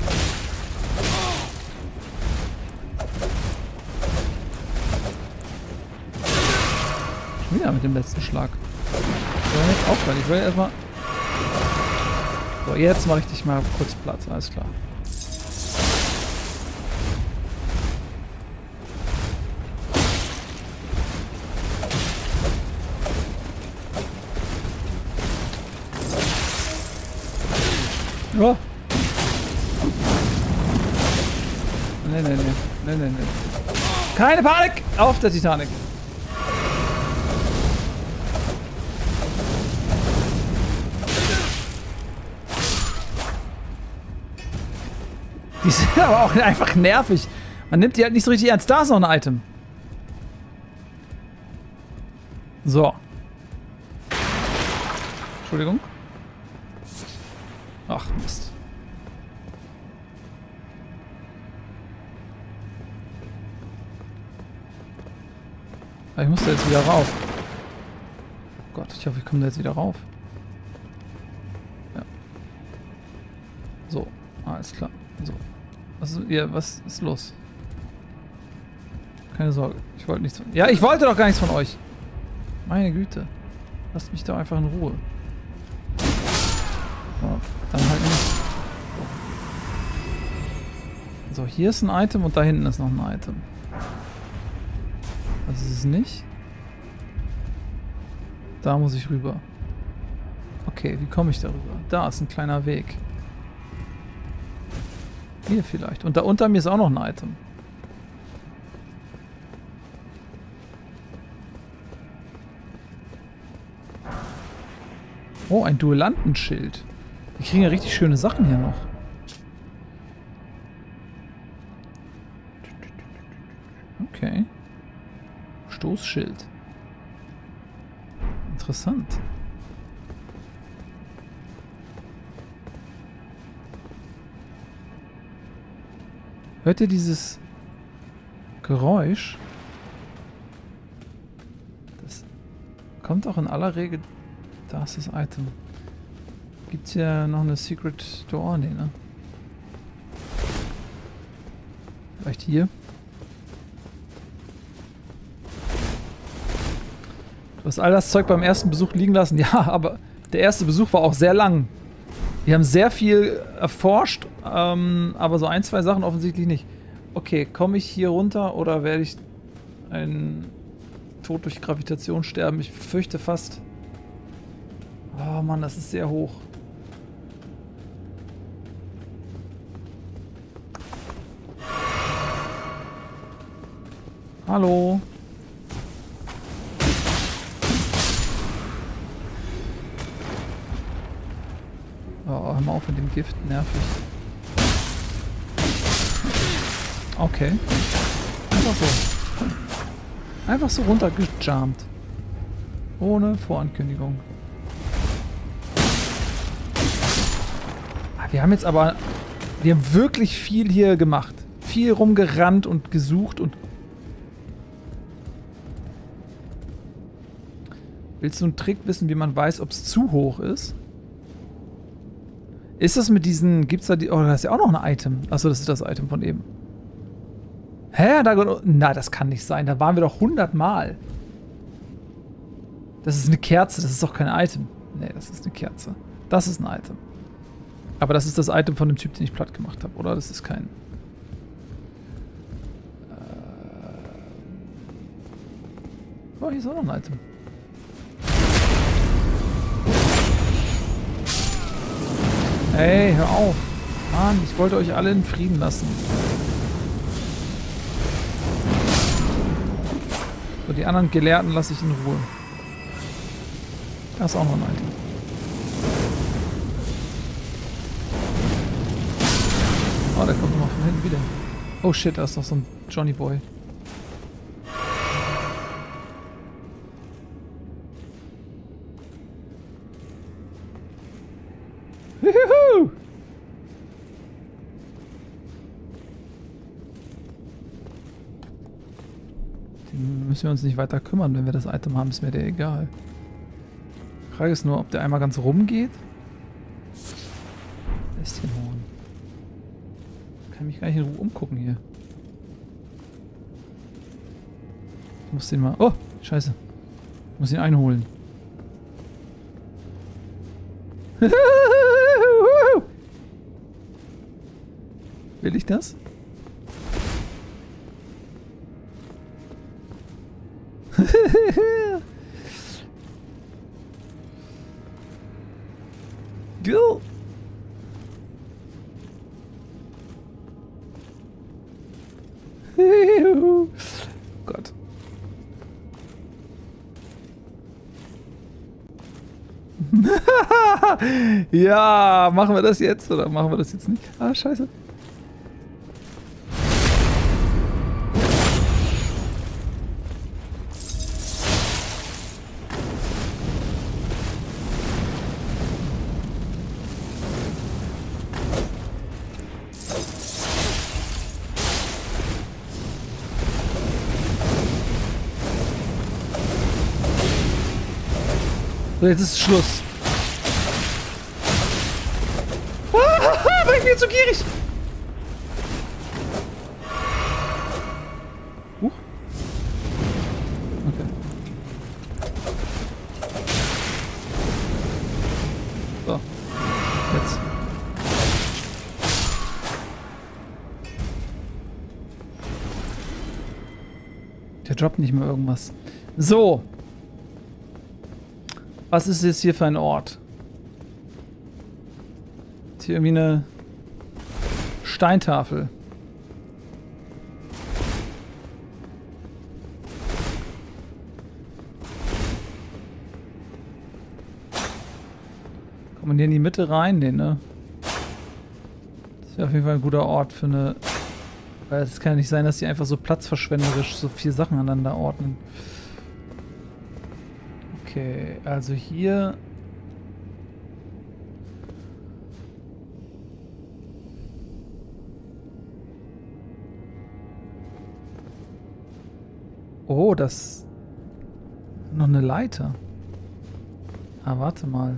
Schon wieder mit dem letzten Schlag. Ich will jetzt aufhören. Ich will erstmal... So, jetzt mache ich dich mal kurz Platz. Alles klar. Ja. Nee. Keine Panik! Auf der Titanic! Die sind aber auch einfach nervig. Man nimmt die halt nicht so richtig ernst. Da ist noch ein Item. So. Entschuldigung. Ach, Mist. Aber ich muss da jetzt wieder rauf. Oh Gott, ich hoffe, ich komme da jetzt wieder rauf. Ja. So, alles klar. So. Was ist los? Keine Sorge, ich wollte nichts von... Ja, ich wollte doch gar nichts von euch. Meine Güte. Lasst mich doch einfach in Ruhe. So, dann halt nicht. So, hier ist ein Item und da hinten ist noch ein Item. Das ist es nicht. Da muss ich rüber. Okay, wie komme ich darüber? Da ist ein kleiner Weg. Hier vielleicht. Und da unter mir ist auch noch ein Item. Oh, ein Duellantenschild. Wir kriegen ja richtig schöne Sachen hier noch. Okay. Stoßschild. Interessant. Hört ihr dieses Geräusch? Das kommt auch in aller Regel... Da ist das Item. Gibt's ja noch eine Secret Door? Nee, ne? Vielleicht hier? Du hast all das Zeug beim ersten Besuch liegen lassen. Ja, aber der erste Besuch war auch sehr lang. Wir haben sehr viel erforscht, aber so ein, zwei Sachen offensichtlich nicht. Okay, komme ich hier runter oder werde ich einen Tod durch Gravitation sterben? Ich fürchte fast... Oh Mann, das ist sehr hoch. Hallo. Oh, hör mal auf mit dem Gift, nervig. Okay. Einfach so. Einfach so runtergejammt. Ohne Vorankündigung. Wir haben jetzt aber... Wir haben wirklich viel hier gemacht. Viel rumgerannt und gesucht und... Willst du einen Trick wissen, wie man weiß, ob es zu hoch ist? Ist das mit diesen... Gibt's da die... Oh, da ist ja auch noch ein Item. Achso, das ist das Item von eben. Hä? Na, das kann nicht sein. Da waren wir doch 100 Mal. Das ist eine Kerze. Das ist doch kein Item. Nee, das ist eine Kerze. Das ist ein Item. Aber das ist das Item von dem Typ, den ich platt gemacht habe, oder? Das ist kein... Oh, hier ist auch noch ein Item. Ey, hör auf. Mann, ich wollte euch alle in Frieden lassen. So, die anderen Gelehrten lasse ich in Ruhe. Da ist auch noch ein Item. Oh, der kommt nochmal von hinten wieder. Oh shit, da ist noch so ein Johnny Boy. Juhu! Den müssen wir uns nicht weiter kümmern. Wenn wir das Item haben, ist mir der egal. Die Frage ist nur, ob der einmal ganz rumgeht. Bestienhorn. Ich kann mich gar nicht in Ruhe umgucken hier. Ich muss den mal... Oh, scheiße. Ich muss ihn einholen. Will ich das? Go! Gott. Ja, machen wir das jetzt oder machen wir das jetzt nicht? Ah, scheiße. So, jetzt ist Schluss. War ich viel zu gierig. Okay. So. Jetzt. Der droppt nicht mehr irgendwas. So. Was ist jetzt hier für ein Ort? Ist hier irgendwie eine Steintafel. Kommt man hier in die Mitte rein? Nee, ne? Das wäre auf jeden Fall ein guter Ort für eine... Weil es kann ja nicht sein, dass die einfach so platzverschwenderisch so 4 Sachen aneinander ordnen. Okay, also hier... Oh, das... Noch eine Leiter. Ah, warte mal.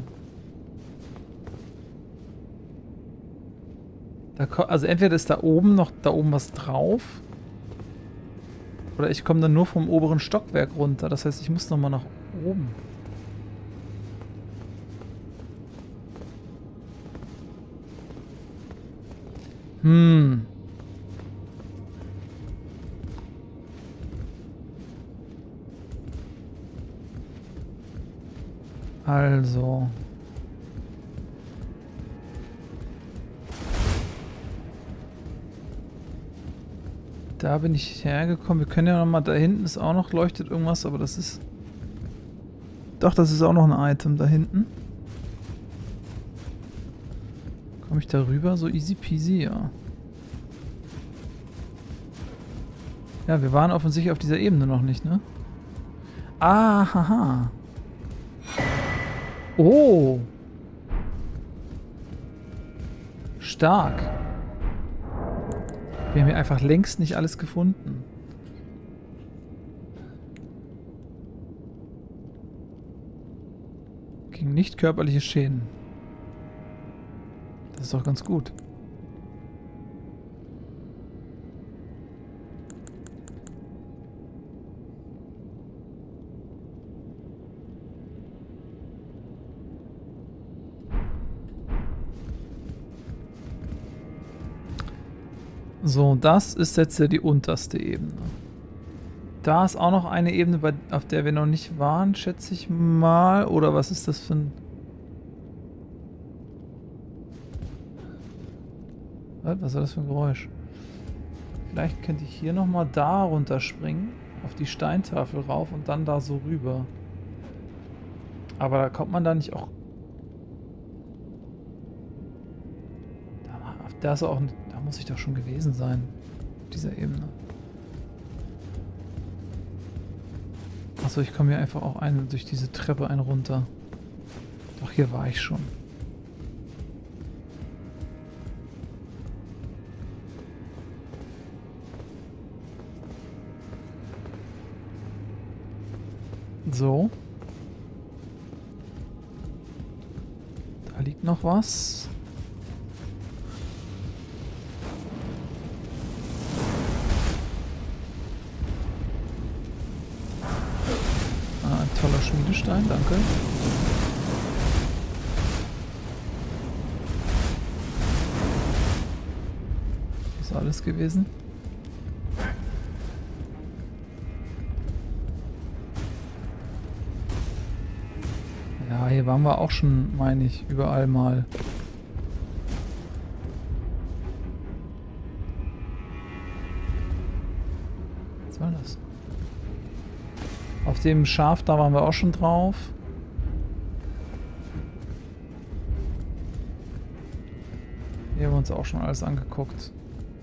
Also entweder ist da oben noch was drauf. Oder ich komme dann nur vom oberen Stockwerk runter. Das heißt, ich muss nochmal nach oben. Also. Da bin ich hergekommen. Wir können ja nochmal, da hinten ist auch noch, leuchtet irgendwas, aber das ist... Doch, das ist auch noch ein Item da hinten. Komme ich da rüber? So easy peasy, ja. Ja, wir waren offensichtlich auf dieser Ebene noch nicht, ne? Ah, haha. Oh. Stark. Wir haben hier einfach längst nicht alles gefunden. Gegen nicht körperliche Schäden. Das ist doch ganz gut. So, das ist jetzt ja die unterste Ebene. Da ist auch noch eine Ebene, auf der wir noch nicht waren, schätze ich mal. Oder was ist das für ein... Was war das für ein Geräusch? Vielleicht könnte ich hier nochmal da runterspringen, auf die Steintafel rauf und dann da so rüber. Aber da kommt man da nicht auch... Da ist auch... Da muss ich doch schon gewesen sein. Auf dieser Ebene. Achso, ich komme hier einfach auch durch diese Treppe runter. Doch, hier war ich schon. So. Da liegt noch was. Toller Schmiedestein, danke. Das ist alles gewesen. Ja, hier waren wir auch schon, meine ich, überall mal. Was war das? Auf dem Schaf, da waren wir auch schon drauf. Hier haben wir uns auch schon alles angeguckt.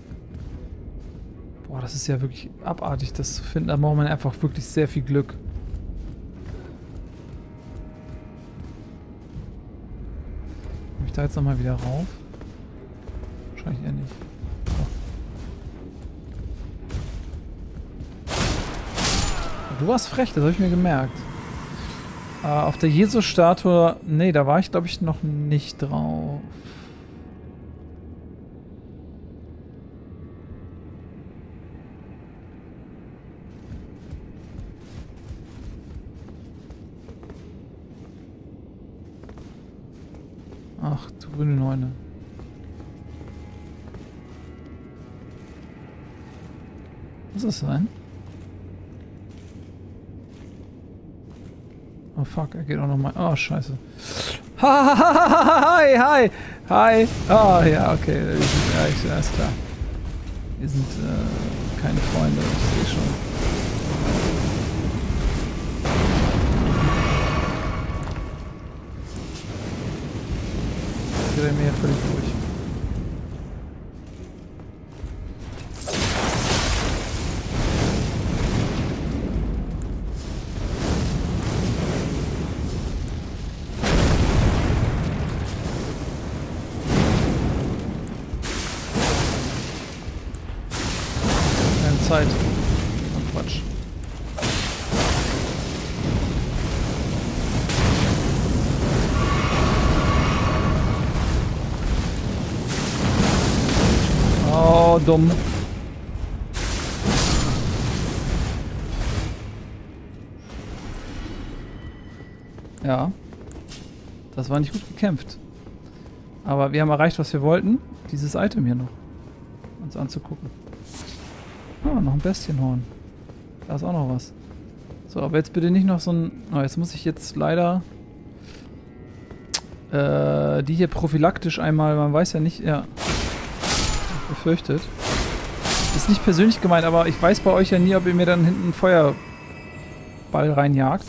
Boah, das ist ja wirklich abartig, das zu finden. Da braucht man einfach wirklich sehr viel Glück. Komme ich da jetzt nochmal wieder rauf? Wahrscheinlich eher nicht. Du warst frech, das habe ich mir gemerkt. Auf der Jesus-Statue... Nee, da war ich, glaube ich, noch nicht drauf. Ach, du grüne Neune. Was ist das sein? Oh fuck, er geht auch noch mal. Oh, scheiße. Hi, hi, hi. Oh, ja, okay. Ja, alles klar. Wir sind keine Freunde, ich sehe schon. Jetzt geht er mir ja völlig durch. Zeit. Oh, Quatsch. Oh, dumm. Ja. Das war nicht gut gekämpft. Aber wir haben erreicht, was wir wollten. Dieses Item hier noch. Uns anzugucken. Ah, noch ein Bestienhorn. Da ist auch noch was. So, aber jetzt bitte nicht noch so ein... Oh, jetzt muss ich jetzt leider... die hier prophylaktisch einmal... Man weiß ja nicht... Ja. Befürchtet. Ist nicht persönlich gemeint, aber ich weiß bei euch ja nie, ob ihr mir dann hinten einen Feuerball reinjagt.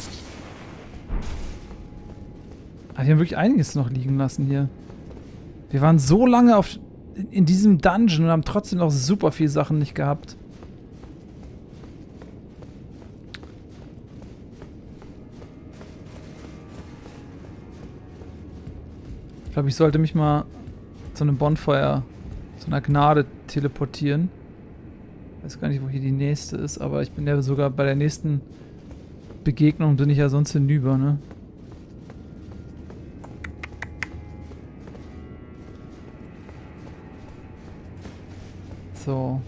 Aber wir haben wirklich einiges noch liegen lassen hier. Wir waren so lange in diesem Dungeon und haben trotzdem noch super viele Sachen nicht gehabt. Ich glaube, ich sollte mich mal zu einem Bonfire, zu einer Gnade teleportieren. Ich weiß gar nicht, wo hier die nächste ist, aber ich bin ja sogar bei der nächsten Begegnung bin ich ja sonst hinüber, ne? So.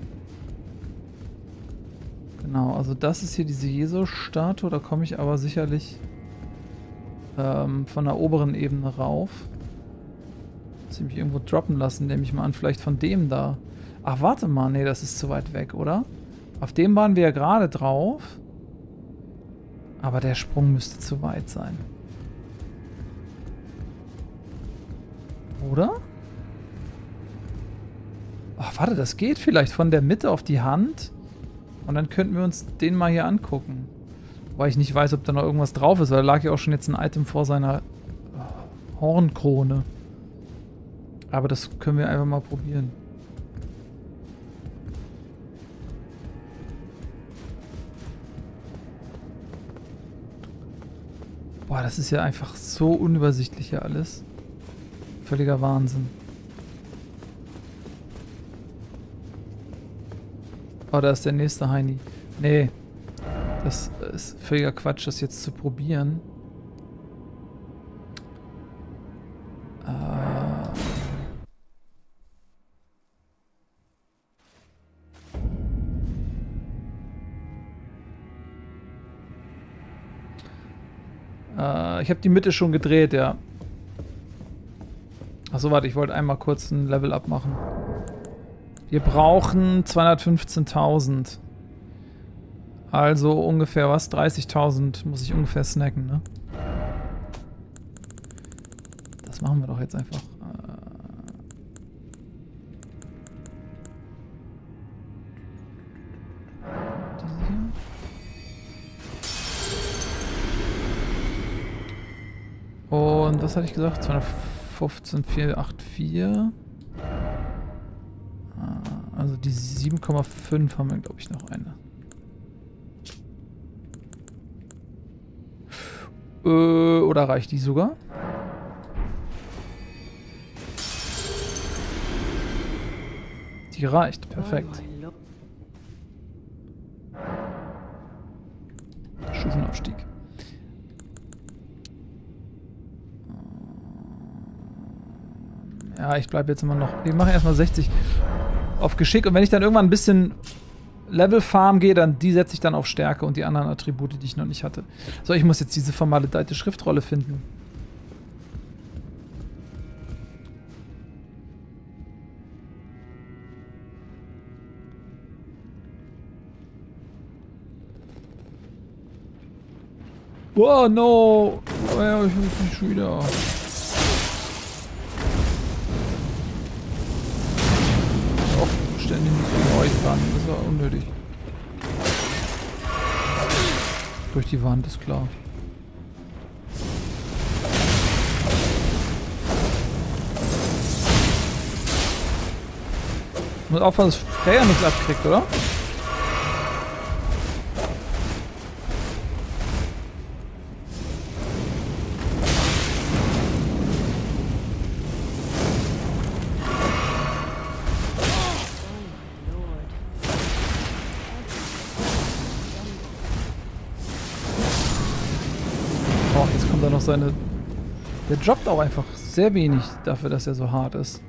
Genau, also das ist hier diese Jesus-Statue, da komme ich aber sicherlich von der oberen Ebene rauf. Ziemlich irgendwo droppen lassen, nehme ich mal an, vielleicht von dem da. Ach, warte mal, nee, das ist zu weit weg, oder? Auf dem waren wir ja gerade drauf. Aber der Sprung müsste zu weit sein. Oder? Ach, warte, das geht vielleicht von der Mitte auf die Hand. Und dann könnten wir uns den mal hier angucken. Weil ich nicht weiß, ob da noch irgendwas drauf ist, weil da lag ja auch schon jetzt ein Item vor seiner Hornkrone. Aber das können wir einfach mal probieren. Boah, das ist ja einfach so unübersichtlich hier alles. Völliger Wahnsinn. Oh, da ist der nächste Heini. Nee. Das ist völliger Quatsch, das jetzt zu probieren. Ich habe die Mitte schon gedreht, ja. Achso, warte, ich wollte einmal kurz ein Level-Up machen. Wir brauchen 215.000. Also ungefähr was? 30.000 muss ich ungefähr snacken, ne? Das machen wir doch jetzt einfach. Diese hier. Und was hatte ich gesagt? 215.484. Also die 7,5 haben wir, glaube ich, noch eine. Oder reicht die sogar? Die reicht, perfekt. Stufenaufstieg. Ja, ich bleibe jetzt immer noch. Wir machen erstmal 60 auf Geschick. Und wenn ich dann irgendwann ein bisschen Level-Farm gehe, dann die setze ich dann auf Stärke und die anderen Attribute, die ich noch nicht hatte. So, ich muss jetzt diese vermaledeite Schriftrolle finden. Oh no! Oh ja, ich muss nicht schon wieder. Auch ständig nicht von euch ran. Das war unnötig. Durch die Wand, ist klar. Ich muss aufpassen, dass Freya nichts abkriegt, oder? Seine. Der droppt auch einfach sehr wenig dafür, dass er so hart ist.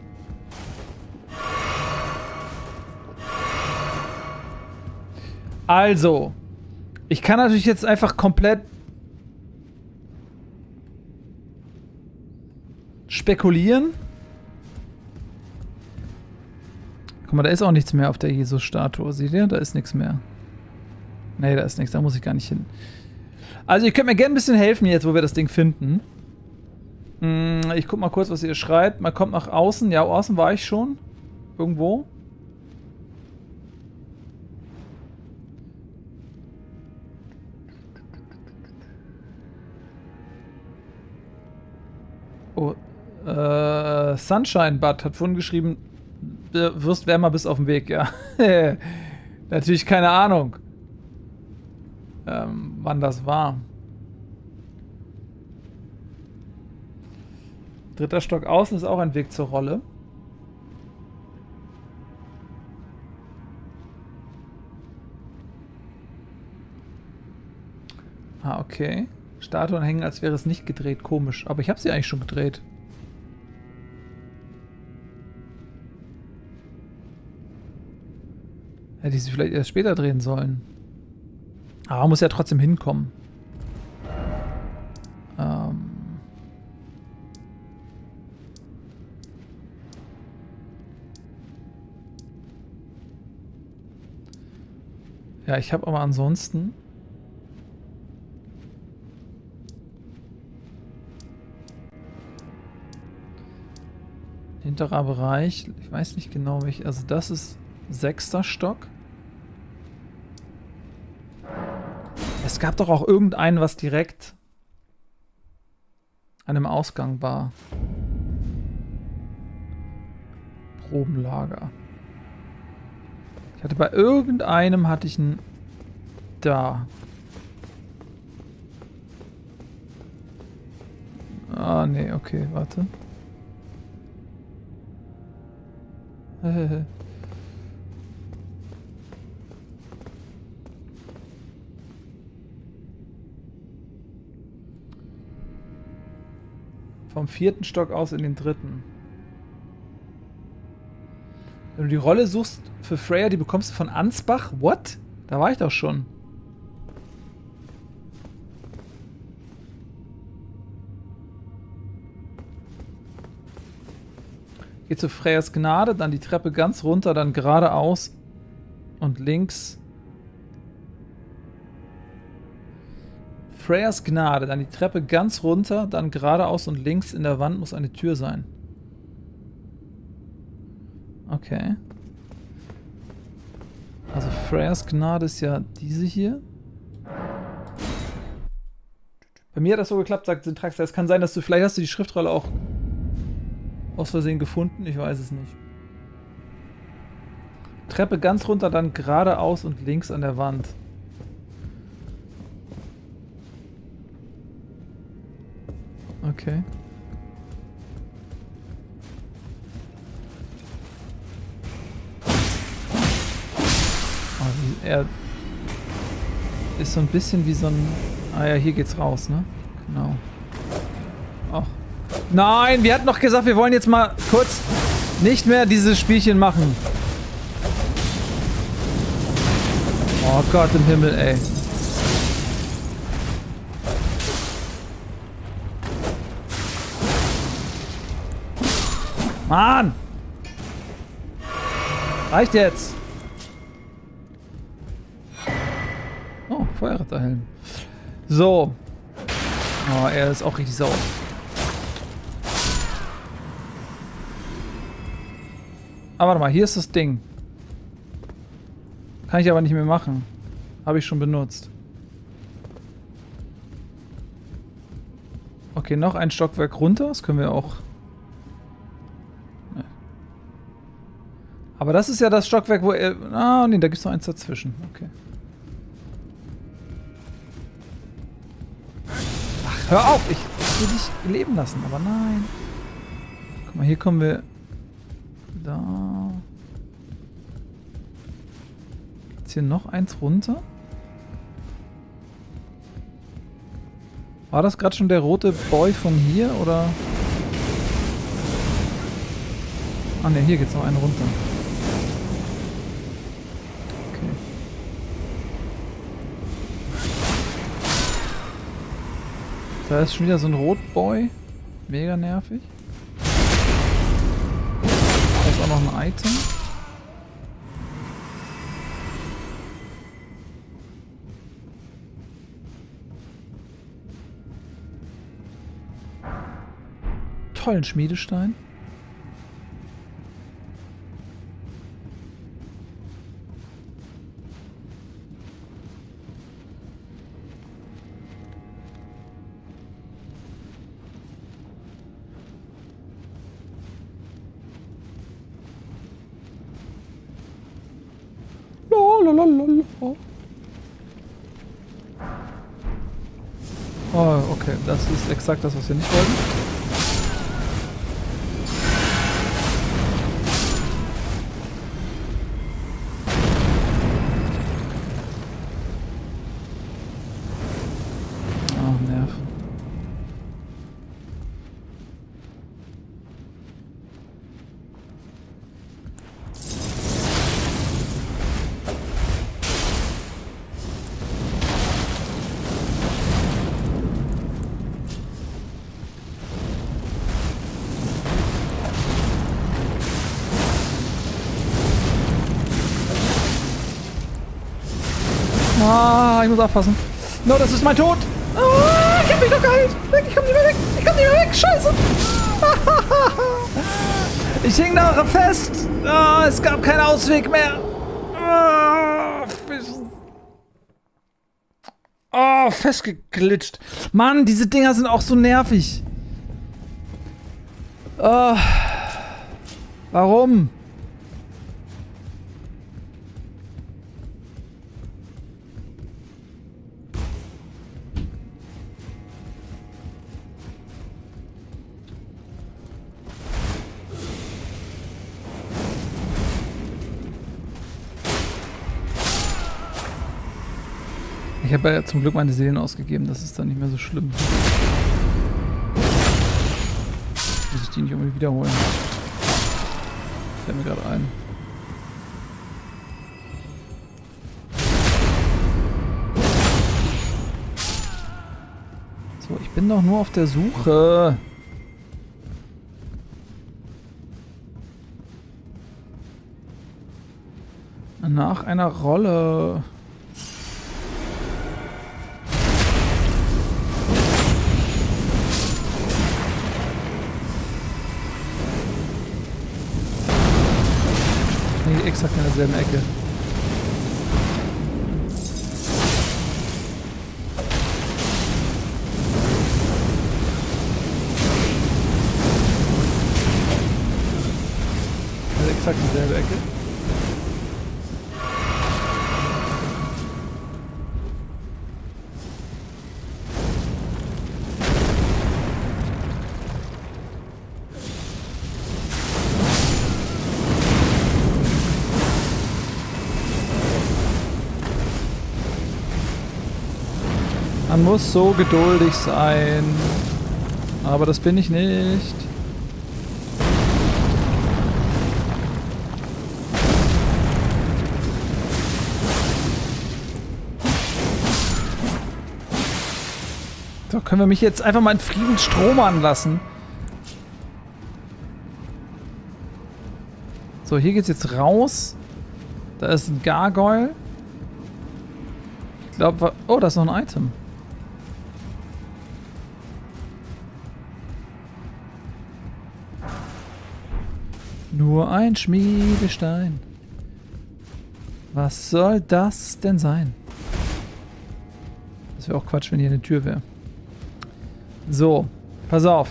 Also, ich kann natürlich jetzt einfach komplett spekulieren. Guck mal, da ist auch nichts mehr auf der Jesus-Statue. Seht ihr? Da ist nichts mehr. Nee, da ist nichts. Da muss ich gar nicht hin. Also, ihr könnt mir gerne ein bisschen helfen jetzt, wo wir das Ding finden. Ich guck mal kurz, was ihr schreibt. Man kommt nach außen. Ja, außen war ich schon. Irgendwo. Oh, Sunshine Bud hat vorhin geschrieben, wirst wärmer bis auf den Weg, ja. Natürlich keine Ahnung. Wann das war. 3. Stock außen ist auch ein Weg zur Rolle. Ah, okay. Statuen hängen, als wäre es nicht gedreht. Komisch. Aber ich habe sie eigentlich schon gedreht. Hätte ich sie vielleicht erst später drehen sollen. Aber muss ja trotzdem hinkommen. Ja, ich habe aber ansonsten... Hinterer Bereich, ich weiß nicht genau welch, also das ist 6. Stock. Es gab doch auch irgendeinen, was direkt an dem Ausgang war. Probenlager. Ich hatte bei irgendeinem hatte ich einen da. Ah, nee, okay, warte. Vom 4. Stock aus in den 3. Wenn du die Rolle suchst für Freya, die bekommst du von Ansbach. What? Da war ich doch schon. Geh zu Freyas Gnade, dann die Treppe ganz runter, dann geradeaus und links. Freyas Gnade, dann die Treppe ganz runter, dann geradeaus und links in der Wand muss eine Tür sein. Okay. Also Freyas Gnade ist ja diese hier. Bei mir hat das so geklappt, sagt Syntax. Es kann sein, dass du, vielleicht hast du die Schriftrolle auch aus Versehen gefunden, ich weiß es nicht. Treppe ganz runter, dann geradeaus und links an der Wand. Okay. Oh, er ist so ein bisschen wie so ein... Ah ja, hier geht's raus, ne? Genau. Ach, Nein, wir hatten doch gesagt, wir wollen jetzt mal kurz nicht mehr dieses Spielchen machen. Oh Gott im Himmel, ey. Mann! Reicht jetzt! Oh, Feuerritterhelm. So. Oh, er ist auch richtig sauer. Ah, warte mal, hier ist das Ding. Kann ich aber nicht mehr machen. Habe ich schon benutzt. Okay, noch ein Stockwerk runter. Das können wir auch... Nee. Aber das ist ja das Stockwerk, wo er... Ah, nee, da gibt es noch eins dazwischen. Okay. Ach, hör auf! Ich will dich leben lassen, aber nein. Guck mal, hier kommen wir... Da... Gibt's hier noch eins runter? War das gerade schon der rote Boy von hier, oder? Ah ne, hier geht's noch einen runter. Okay. Da ist schon wieder so ein Rotboy. Mega nervig. Da ist auch noch ein Item. Tollen Schmiedestein. Lalalala. Oh, okay, das ist exakt das, was wir nicht wollten. Ah, ich muss aufpassen. No, das ist mein Tod. Ah, ich hab mich doch geheilt. Ich komm nicht mehr weg. Ich komm nicht mehr weg. Scheiße. Ich hing da fest. Ah, es gab keinen Ausweg mehr. Oh, festgeglitscht. Mann, diese Dinger sind auch so nervig. Warum? Ich habe ja zum Glück meine Seelen ausgegeben, das ist dann nicht mehr so schlimm. Muss ich die nicht unbedingt wiederholen. Fällt mir gerade ein. So, ich bin doch nur auf der Suche. Nach einer Rolle. Exakt in derselben Ecke. Also exakt dieselbe Ecke. Man muss so geduldig sein. Aber das bin ich nicht. So, können wir mich jetzt einfach mal in Frieden stromern lassen. So, hier geht's jetzt raus. Da ist ein Gargoyle. Ich glaube, oh, da ist noch ein Item. Nur ein Schmiedestein. Was soll das denn sein? Das wäre auch Quatsch, wenn hier eine Tür wäre. So, pass auf.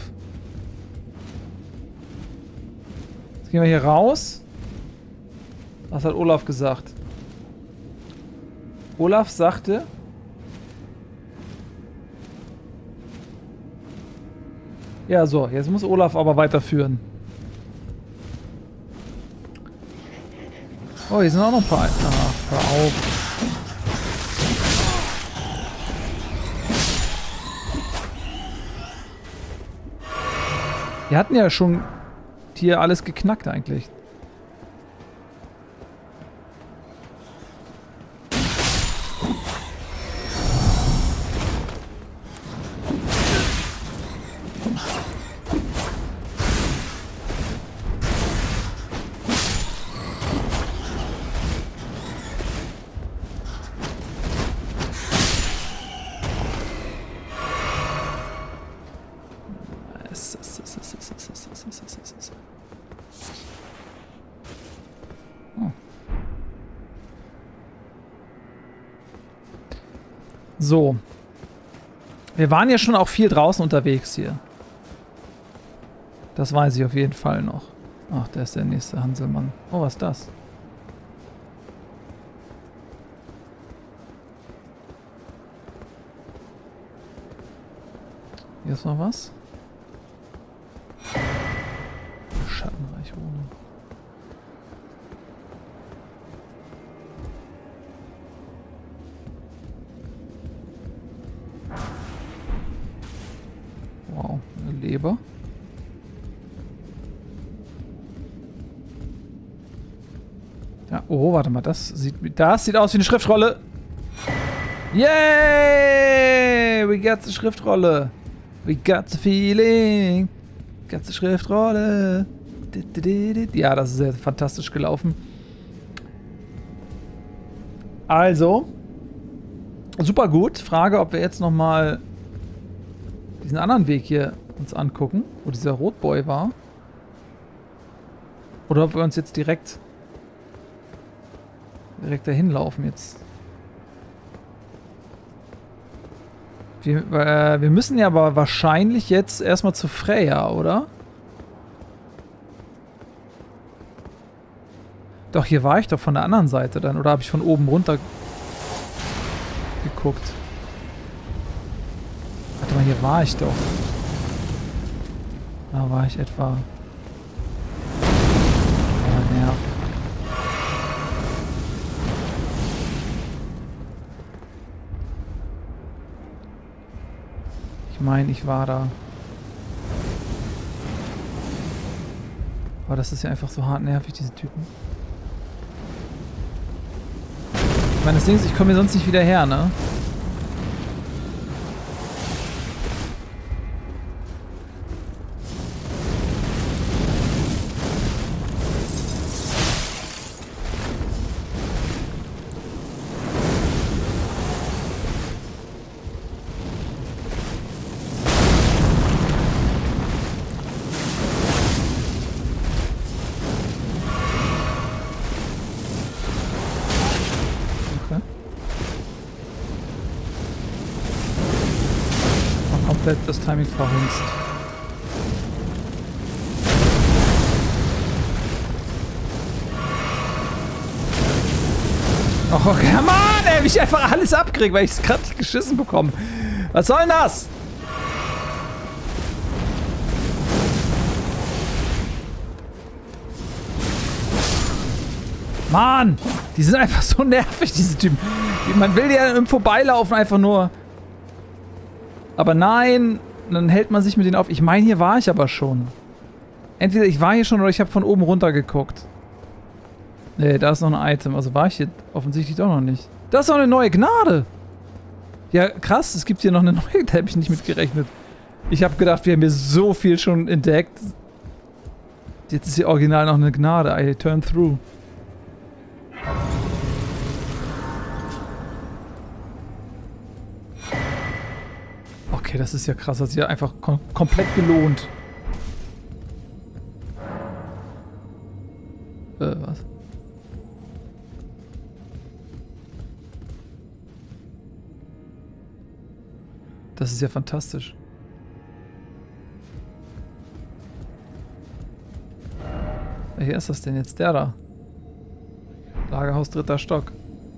Jetzt gehen wir hier raus. Was hat Olaf gesagt? Olaf sagte... Ja, so, jetzt muss Olaf aber weiterführen. Oh, hier sind auch noch ein paar... Ach, hör auf. Wir hatten ja schon hier alles geknackt eigentlich. So. Wir waren ja schon auch viel draußen unterwegs hier. Das weiß ich auf jeden Fall noch. Ach, der ist der nächste Hanselmann. Oh, was ist das? Hier ist noch was? Schattenreich Wohnung. Wow, eine Leber. Ja, oh, warte mal, das sieht aus wie eine Schriftrolle. Yay! We got the Schriftrolle. We got the feeling. Got the Schriftrolle. Ja, das ist sehr fantastisch gelaufen. Also, super gut. Frage, ob wir jetzt nochmal diesen anderen Weg hier uns angucken, wo dieser Rotboy war. Oder ob wir uns jetzt direkt dahin laufen jetzt. Wir müssen ja aber wahrscheinlich jetzt erstmal zu Freya, oder? Doch, hier war ich doch von der anderen Seite dann. Oder habe ich von oben runter geguckt? Warte mal, hier war ich doch. Da war ich etwa... Oh, Nerv. Ich meine, ich war da. Aber das ist ja einfach so hart nervig, diese Typen. Ich meine, das Ding ist, ich komme hier sonst nicht wieder her, ne? Das Timing verhunzt. Oh, come on, ey, wie ich einfach alles abkriege, weil ich es gerade geschissen bekomme. Was soll denn das? Mann, die sind einfach so nervig, diese Typen. Man will ja im Vorbeilaufen einfach nur... Aber nein, dann hält man sich mit denen auf. Ich meine, hier war ich aber schon. Entweder ich war hier schon oder ich habe von oben runter geguckt. Nee, da ist noch ein Item. Also war ich hier offensichtlich doch noch nicht. Da ist noch eine neue Gnade. Ja, krass. Es gibt hier noch eine neue. Da habe ich nicht mit gerechnet. Ich habe gedacht, wir haben hier so viel schon entdeckt. Jetzt ist hier original noch eine Gnade. I turn through. Okay, das ist ja krass. Das ist ja einfach komplett gelohnt. Was? Das ist ja fantastisch. Welcher ist das denn jetzt? Der da. Lagerhaus 3. Stock.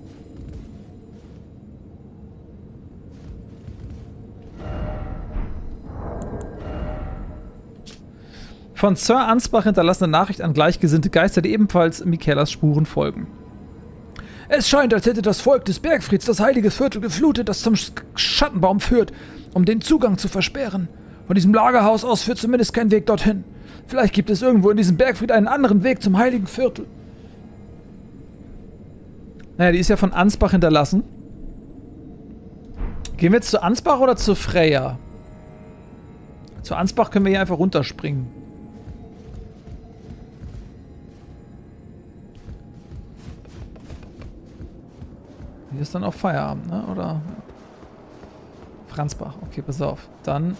Von Sir Ansbach hinterlassene Nachricht an gleichgesinnte Geister, die ebenfalls Michaelas Spuren folgen. Es scheint, als hätte das Volk des Bergfrieds das heilige Viertel geflutet, das zum Schattenbaum führt, um den Zugang zu versperren. Von diesem Lagerhaus aus führt zumindest kein Weg dorthin. Vielleicht gibt es irgendwo in diesem Bergfried einen anderen Weg zum heiligen Viertel. Naja, die ist ja von Ansbach hinterlassen. Gehen wir jetzt zu Ansbach oder zu Freya? Zu Ansbach können wir hier einfach runterspringen. Hier ist dann auch Feierabend, ne? Oder? Franzbach. Okay, pass auf. Dann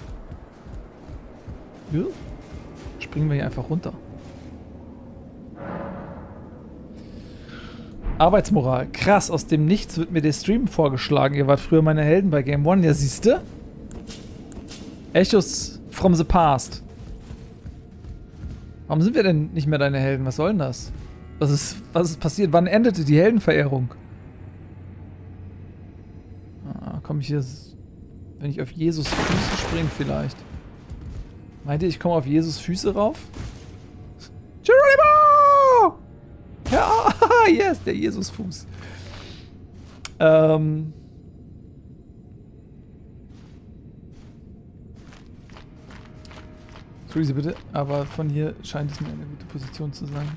springen wir hier einfach runter. Arbeitsmoral. Krass, aus dem Nichts wird mir der Stream vorgeschlagen. Ihr wart früher meine Helden bei Game One. Ja, siehste? Echos from the past. Warum sind wir denn nicht mehr deine Helden? Was soll denn das? Was ist passiert? Wann endete die Heldenverehrung? Komme ich hier, wenn ich auf Jesus Füße springe vielleicht? Meint ihr, ich komme auf Jesus Füße rauf? Geronimo! Ja, yes, der Jesus Fuß. Entschuldigung bitte, aber von hier scheint es mir eine gute Position zu sein.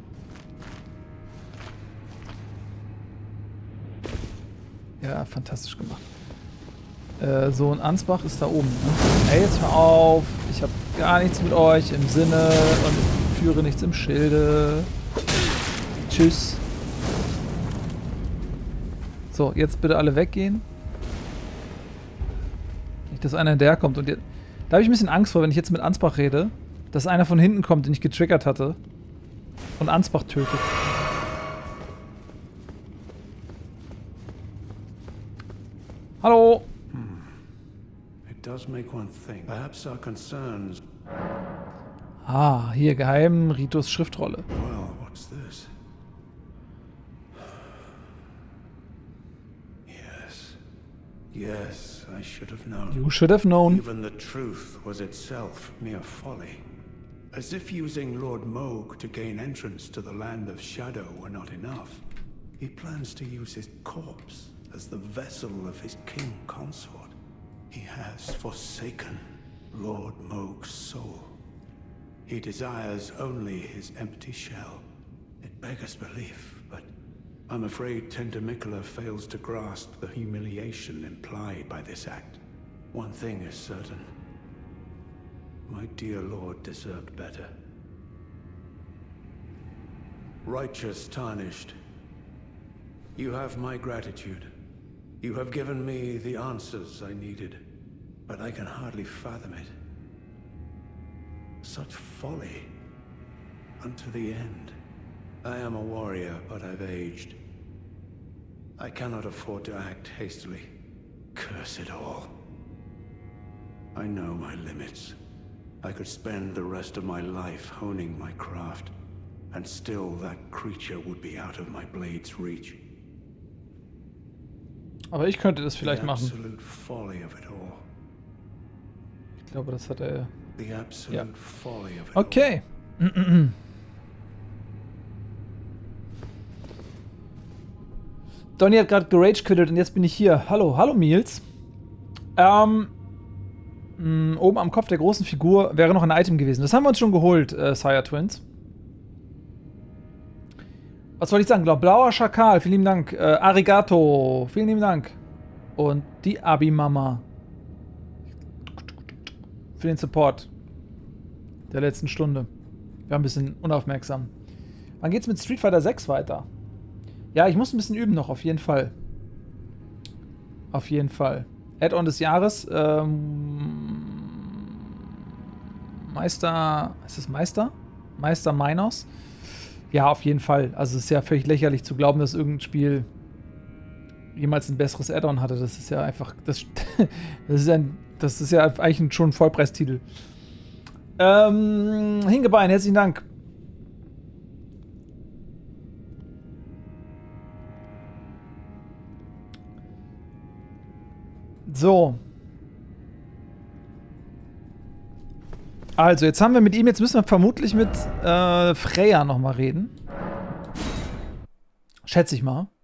Ja, fantastisch gemacht. So, und Ansbach ist da oben. Ne? Ey, jetzt hör auf. Ich habe gar nichts mit euch im Sinne und führe nichts im Schilde. Tschüss. So, jetzt bitte alle weggehen. Nicht, dass einer hinterherkommt. Und jetzt, da habe ich ein bisschen Angst vor, wenn ich jetzt mit Ansbach rede, dass einer von hinten kommt, den ich getriggert hatte und Ansbach tötet. Hallo! It does make one think. Perhaps our concerns. Ah, hier geheim Ritus Schriftrolle. Well, what's this? Yes. Yes, I should have known. You should have known. Even the truth was itself mere folly. As if using Lord Moog to gain entrance to the land of shadow were not enough. He plans to use his corpse as the vessel of his king consort. He has forsaken Lord Moog's soul. He desires only his empty shell. It beggars belief, but I'm afraid Tender Mikula fails to grasp the humiliation implied by this act. One thing is certain. My dear lord deserved better. Righteous Tarnished, you have my gratitude. You have given me the answers I needed, but I can hardly fathom it. Such folly. Unto the end. I am a warrior, but I've aged. I cannot afford to act hastily. Curse it all. I know my limits. I could spend the rest of my life honing my craft, and still that creature would be out of my blade's reach. Aber ich könnte das vielleicht machen. Ich glaube, das hat er... Ja. Okay. Donny hat gerade gerage-quittet und jetzt bin ich hier. Hallo, hallo Miels. Oben am Kopf der großen Figur wäre noch ein Item gewesen. Das haben wir uns schon geholt, Sire Twins. Was wollte ich sagen? Blauer Schakal, vielen lieben Dank. Arigato, vielen lieben Dank. Und die Abi-Mama. Für den Support der letzten Stunde. Wir waren ein bisschen unaufmerksam. Wann geht's mit Street Fighter 6 weiter? Ja, ich muss ein bisschen üben noch, auf jeden Fall. Auf jeden Fall. Add-on des Jahres. Meister. Ist es Meister? Meister Minors? Ja, auf jeden Fall. Also es ist ja völlig lächerlich zu glauben, dass irgendein Spiel jemals ein besseres Add-on hatte. Das ist ja einfach. Das ist ja eigentlich schon ein Vollpreistitel. Hingebein, herzlichen Dank. So. Also, jetzt haben wir mit ihm, jetzt müssen wir vermutlich mit Freya nochmal reden. Schätze ich mal.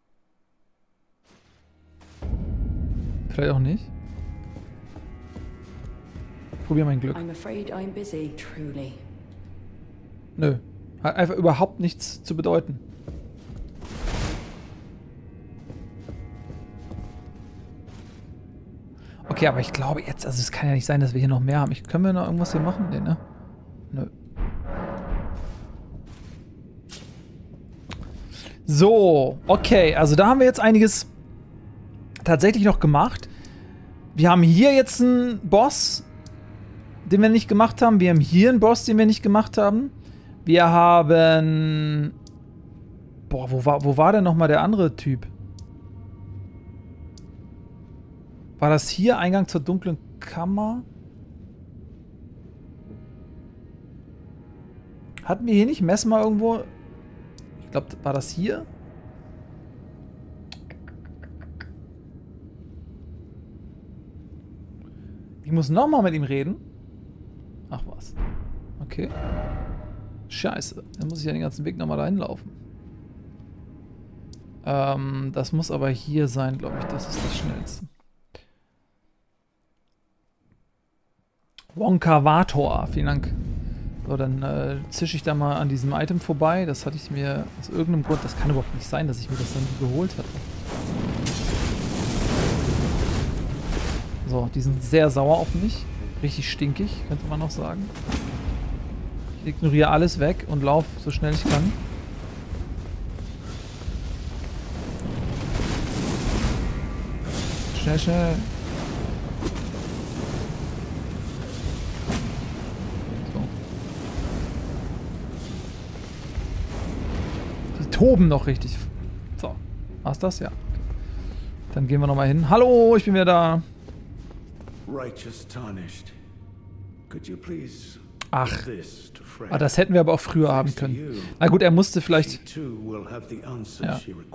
Vielleicht auch nicht. Probier mein Glück. I'm afraid I'm busy, truly. Nö. Hat einfach überhaupt nichts zu bedeuten. Okay, aber ich glaube jetzt, also es kann ja nicht sein, dass wir hier noch mehr haben. Können wir noch irgendwas hier machen? Nee, ne? Nö. So, okay, also da haben wir jetzt einiges tatsächlich noch gemacht. Wir haben hier jetzt einen Boss, den wir nicht gemacht haben. Wir haben hier einen Boss, den wir nicht gemacht haben. Wir haben... Boah, wo war denn nochmal der andere Typ? War das hier Eingang zur dunklen Kammer? Hatten wir hier nicht Messmer irgendwo? Ich glaube, war das hier? Ich muss nochmal mit ihm reden. Ach was. Okay. Scheiße. Dann muss ich ja den ganzen Weg nochmal dahin laufen. Das muss aber hier sein, glaube ich. Das ist das Schnellste. Wonkavator, vielen Dank. So, dann zische ich da mal an diesem Item vorbei. Das hatte ich mir aus irgendeinem Grund, das kann überhaupt nicht sein, dass ich mir das dann geholt hatte. So, die sind sehr sauer auf mich. Richtig stinkig, könnte man noch sagen. Ich ignoriere alles weg und laufe so schnell ich kann. Schnell, schnell. Toben noch richtig. So. War's das? Ja. Dann gehen wir nochmal hin. Hallo, ich bin wieder da. Ach. Das hätten wir aber auch früher haben können. Na gut, er musste vielleicht... Ja.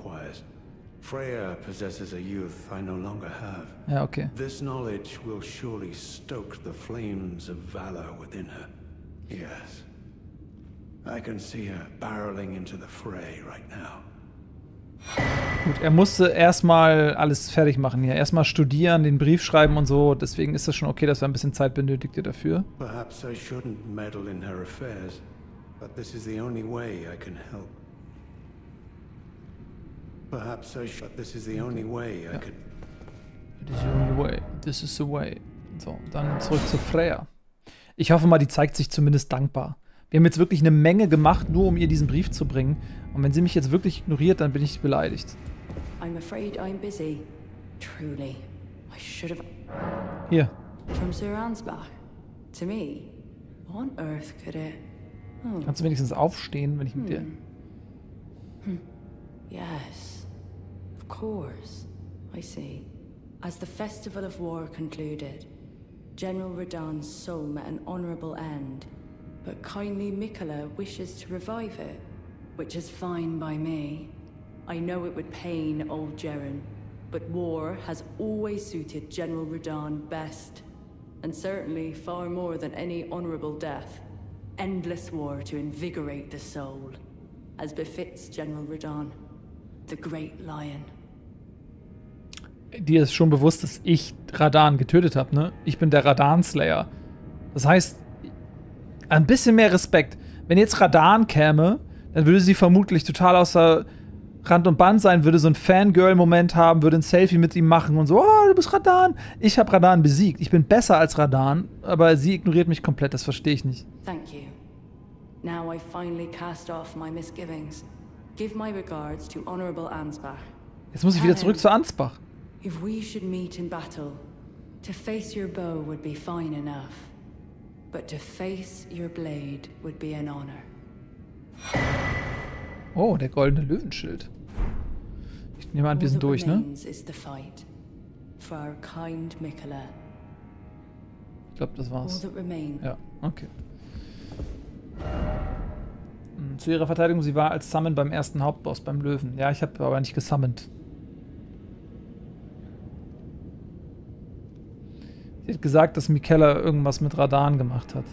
Ja, okay. This knowledge will surely stoke the flames of valor within her. Yes. I can see her barreling into the fray right now. Gut, er musste erstmal alles fertig machen hier. Erstmal studieren, den Brief schreiben und so. Deswegen ist das schon okay, dass er ein bisschen Zeit benötigte dafür. Perhaps I shouldn't meddle in her affairs, but this is the only way I can help. Perhaps I should. This is the only way I could. It is the only way. This is the way. So, dann zurück zu Freya. Ich hoffe mal, die zeigt sich zumindest dankbar. Wir haben jetzt wirklich eine Menge gemacht, nur um ihr diesen Brief zu bringen. Und wenn sie mich jetzt wirklich ignoriert, dann bin ich beleidigt. I'm afraid I'm busy. Truly. I should have... Hier. From Sir Ansbach. To me. What on earth could it... Oh. Kannst du wenigstens aufstehen, wenn ich mit dir... Yes. Of course. I see. As the Festival of War concluded, General Radahn's soul met an honorable end. But kindly Mikola wishes to revive it, which is fine by me. I know it would pain old Jeren, but war has always suited General Radahn best, and certainly far more than any honorable death. Endless war to invigorate the soul, as befits General Radahn, the great lion. dir ist schon bewusst, dass ich Radan getötet habe, ne? Ich bin der Radan-Slayer. Das heißt, ein bisschen mehr Respekt. Wenn jetzt Radan käme, dann würde sie vermutlich total außer Rand und Band sein, würde so ein Fangirl-Moment haben, würde ein Selfie mit ihm machen und so, oh, du bist Radan. Ich habe Radan besiegt. Ich bin besser als Radan, aber sie ignoriert mich komplett, das verstehe ich nicht. Thank you. Now I finally cast off my misgivings. Give my regards to Honorable Ansbach. Jetzt muss ich wieder zurück zu Ansbach. If we should meet in battle, to face your bow would be fine enough. But to face your blade would be an honor. Oh, der goldene Löwenschild. Ich nehme an, wir sind durch, ne? Ich glaube, das war's. Ja, okay. Zu ihrer Verteidigung, sie war als Summon beim ersten Hauptboss, beim Löwen. Ja, ich habe aber nicht gesummont. Sie hat gesagt, dass Miquella irgendwas mit Radan gemacht hat.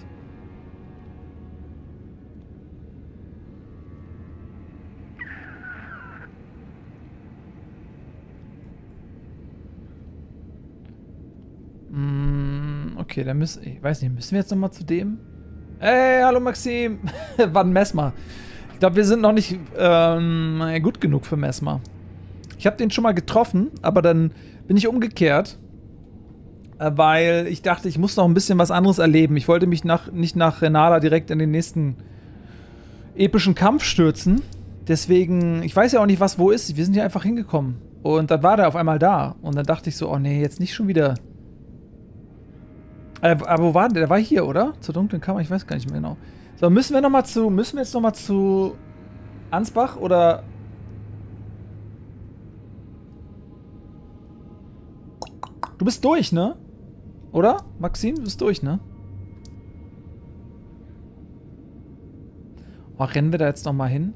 Okay, dann müssen... Ich weiß nicht, müssen wir jetzt nochmal zu dem? Hey, hallo Maxim! War ein Messmer. Ich glaube, wir sind noch nicht gut genug für Messmer. Ich habe den schon mal getroffen, aber dann bin ich umgekehrt, weil ich dachte, ich muss noch ein bisschen was anderes erleben. Ich wollte mich nicht nach Renala direkt in den nächsten epischen Kampf stürzen. Deswegen, ich weiß ja auch nicht, was wo ist. Wir sind hier einfach hingekommen. Und dann war der auf einmal da. Und dann dachte ich so, oh nee, jetzt nicht schon wieder... Aber wo war der? Der war hier, oder? Zur dunklen Kammer? Ich weiß gar nicht mehr genau. So, müssen wir jetzt nochmal zu Ansbach, oder? Du bist durch, ne? Oder? Maxim, du bist durch, ne? Oh, rennen wir da jetzt nochmal hin?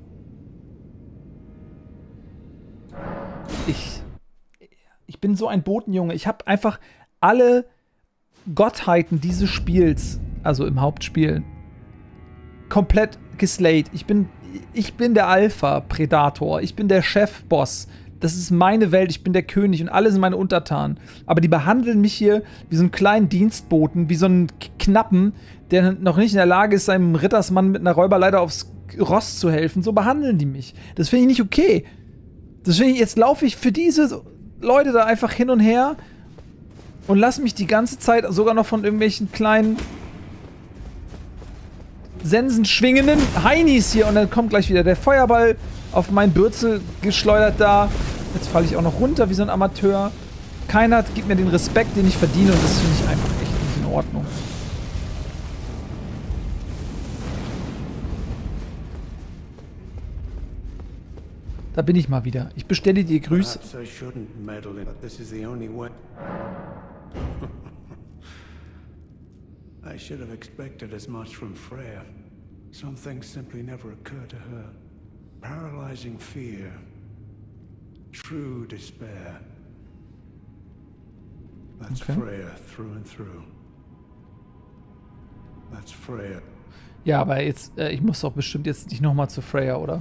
Ich bin so ein Botenjunge. Ich habe einfach alle Gottheiten dieses Spiels, also im Hauptspiel, komplett geslayed. Ich bin der Alpha-Predator. Ich bin der Chefboss. Das ist meine Welt. Ich bin der König und alle sind meine Untertanen. Aber die behandeln mich hier wie so einen kleinen Dienstboten, wie so einen Knappen, der noch nicht in der Lage ist, seinem Rittersmann mit einer Räuberleiter aufs Ross zu helfen. So behandeln die mich. Das finde ich nicht okay. Deswegen, jetzt laufe ich für diese Leute da einfach hin und her und lass mich die ganze Zeit sogar noch von irgendwelchen kleinen sensenschwingenden Heinis hier. Und dann kommt gleich wieder der Feuerball auf meinen Bürzel geschleudert da. Jetzt falle ich auch noch runter wie so ein Amateur. Keiner gibt mir den Respekt, den ich verdiene. Und das finde ich einfach echt nicht in Ordnung. Da bin ich mal wieder. Ich bestelle dir Grüße. I should have expected as much from Freya. Some things simply never occur to her. Paralyzing fear. True despair. That's Okay. Freya through and through. That's Freya. Ja, aber jetzt, ich muss doch bestimmt jetzt nicht nochmal zu Freya, oder?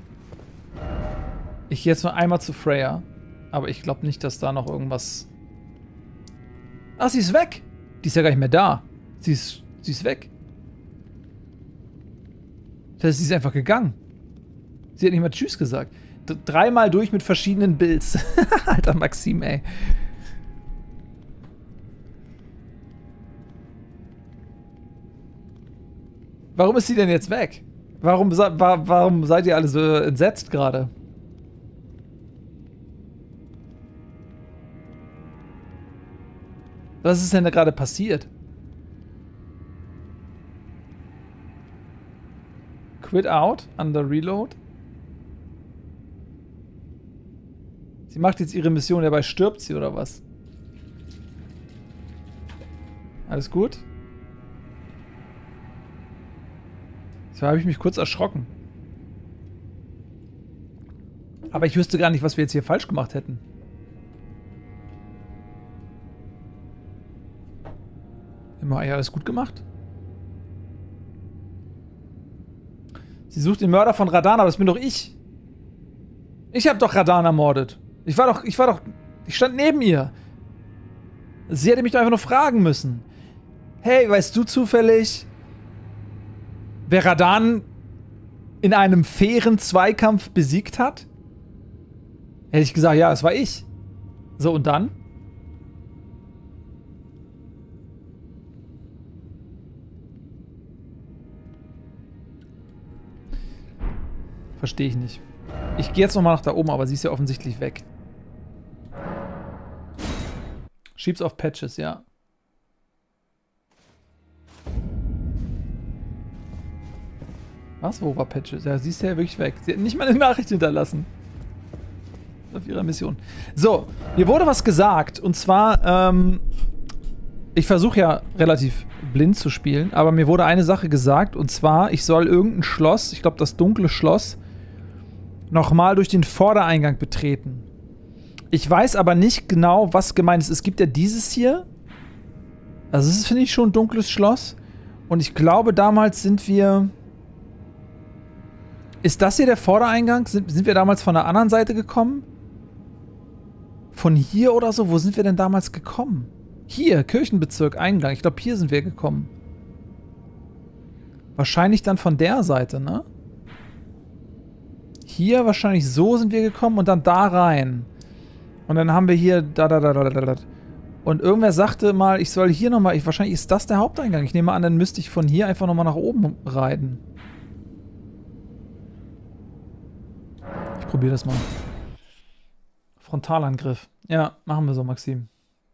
Ich gehe jetzt nur einmal zu Freya. Aber ich glaube nicht, dass da noch irgendwas... Ach, sie ist weg! Die ist ja gar nicht mehr da. Sie ist weg. Das heißt, sie ist einfach gegangen. Sie hat nicht mal Tschüss gesagt. Dreimal durch mit verschiedenen Builds. Alter Maxim, ey. Warum ist sie denn jetzt weg? Warum seid ihr alle so entsetzt gerade? Was ist denn da gerade passiert? Quit out, under reload. Sie macht jetzt ihre Mission, dabei stirbt sie oder was? Alles gut? So habe ich mich kurz erschrocken. Aber ich wüsste gar nicht, was wir jetzt hier falsch gemacht hätten. Immer ja, alles gut gemacht? Sie sucht den Mörder von Radan, aber das bin doch ich. Ich habe doch Radan ermordet. Ich war doch Ich stand neben ihr. Sie hätte mich doch einfach nur fragen müssen. Hey, weißt du zufällig, wer Radan in einem fairen Zweikampf besiegt hat? Hätte ich gesagt, ja, es war ich. So, und dann? Verstehe ich nicht. Ich gehe jetzt nochmal nach da oben, aber sie ist ja offensichtlich weg. Schieb's auf Patches, ja. Was? Wo war Patches? Ja, sie ist ja wirklich weg. Sie hat nicht mal eine Nachricht hinterlassen. Auf ihrer Mission. So, mir wurde was gesagt. Und zwar, ich versuche ja relativ blind zu spielen, aber mir wurde eine Sache gesagt. Und zwar, ich soll irgendein Schloss, ich glaube das dunkle Schloss, nochmal durch den Vordereingang betreten. Ich weiß aber nicht genau, was gemeint ist. Es gibt ja dieses hier. Also es ist, finde ich, schon ein dunkles Schloss. Und ich glaube, damals sind wir... Ist das hier der Vordereingang? Sind wir damals von der anderen Seite gekommen? Von hier oder so? Wo sind wir denn damals gekommen? Hier, Kirchenbezirk, Eingang. Ich glaube, hier sind wir gekommen. Wahrscheinlich dann von der Seite, ne? Hier wahrscheinlich so sind wir gekommen und dann da rein. Und dann haben wir hier da. Und irgendwer sagte mal, ich soll hier nochmal... Wahrscheinlich ist das der Haupteingang. Ich nehme an, dann müsste ich von hier einfach nochmal nach oben reiten. Ich probiere das mal. Frontalangriff. Ja, machen wir so, Maxim.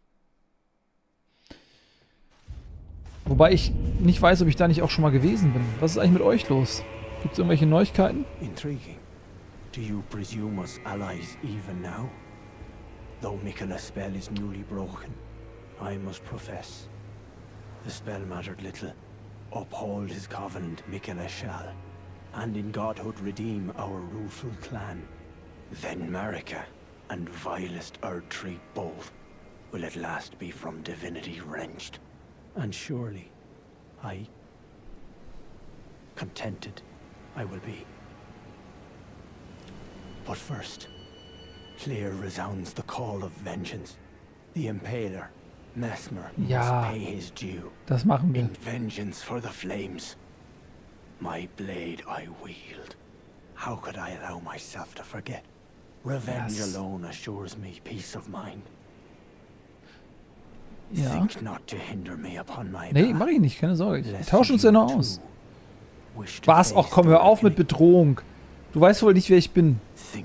Wobei ich nicht weiß, ob ich da nicht auch schon mal gewesen bin. Was ist eigentlich mit euch los? Gibt es irgendwelche Neuigkeiten? Intriguing. Do you presume us allies even now? Though Miquella's spell is newly broken, I must profess. The spell mattered little. Uphold his covenant, Miquella shall, and in godhood redeem our rueful clan. Then Marika and vilest Erdtree both will at last be from divinity wrenched. And surely, contented I will be. But first, clear resounds the call of vengeance. The Impaler, Messmer, must pay his due. Das machen wir. In vengeance for the flames. My blade I wield. How could I allow myself to forget? Revenge alone assures me peace of mind. Ja. Think not to hinder me upon my Nee, mach ich nicht, keine Sorge. Wir tauschen uns ja noch aus. Was? Och, komm, hör auf mit Bedrohung. Du weißt wohl nicht, wer ich bin.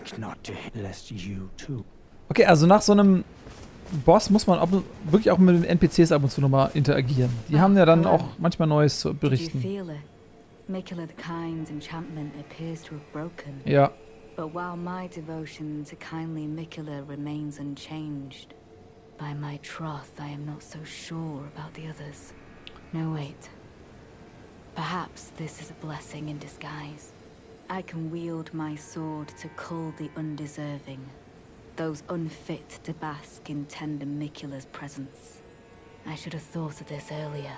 Okay, also nach so einem Boss muss man wirklich auch mit den NPCs ab und zu nochmal interagieren. Die haben ja dann auch manchmal Neues zu berichten. Miquella the Kind's enchantment appears to have broken. Ja. But while my devotion to kindly Miquella remains unchanged, by my troth I am not so sure about the others. No, wait. Perhaps this is a blessing in disguise. I can wield my sword to cull the undeserving, those unfit to bask in tender Miquella's presence. I should have thought of this earlier.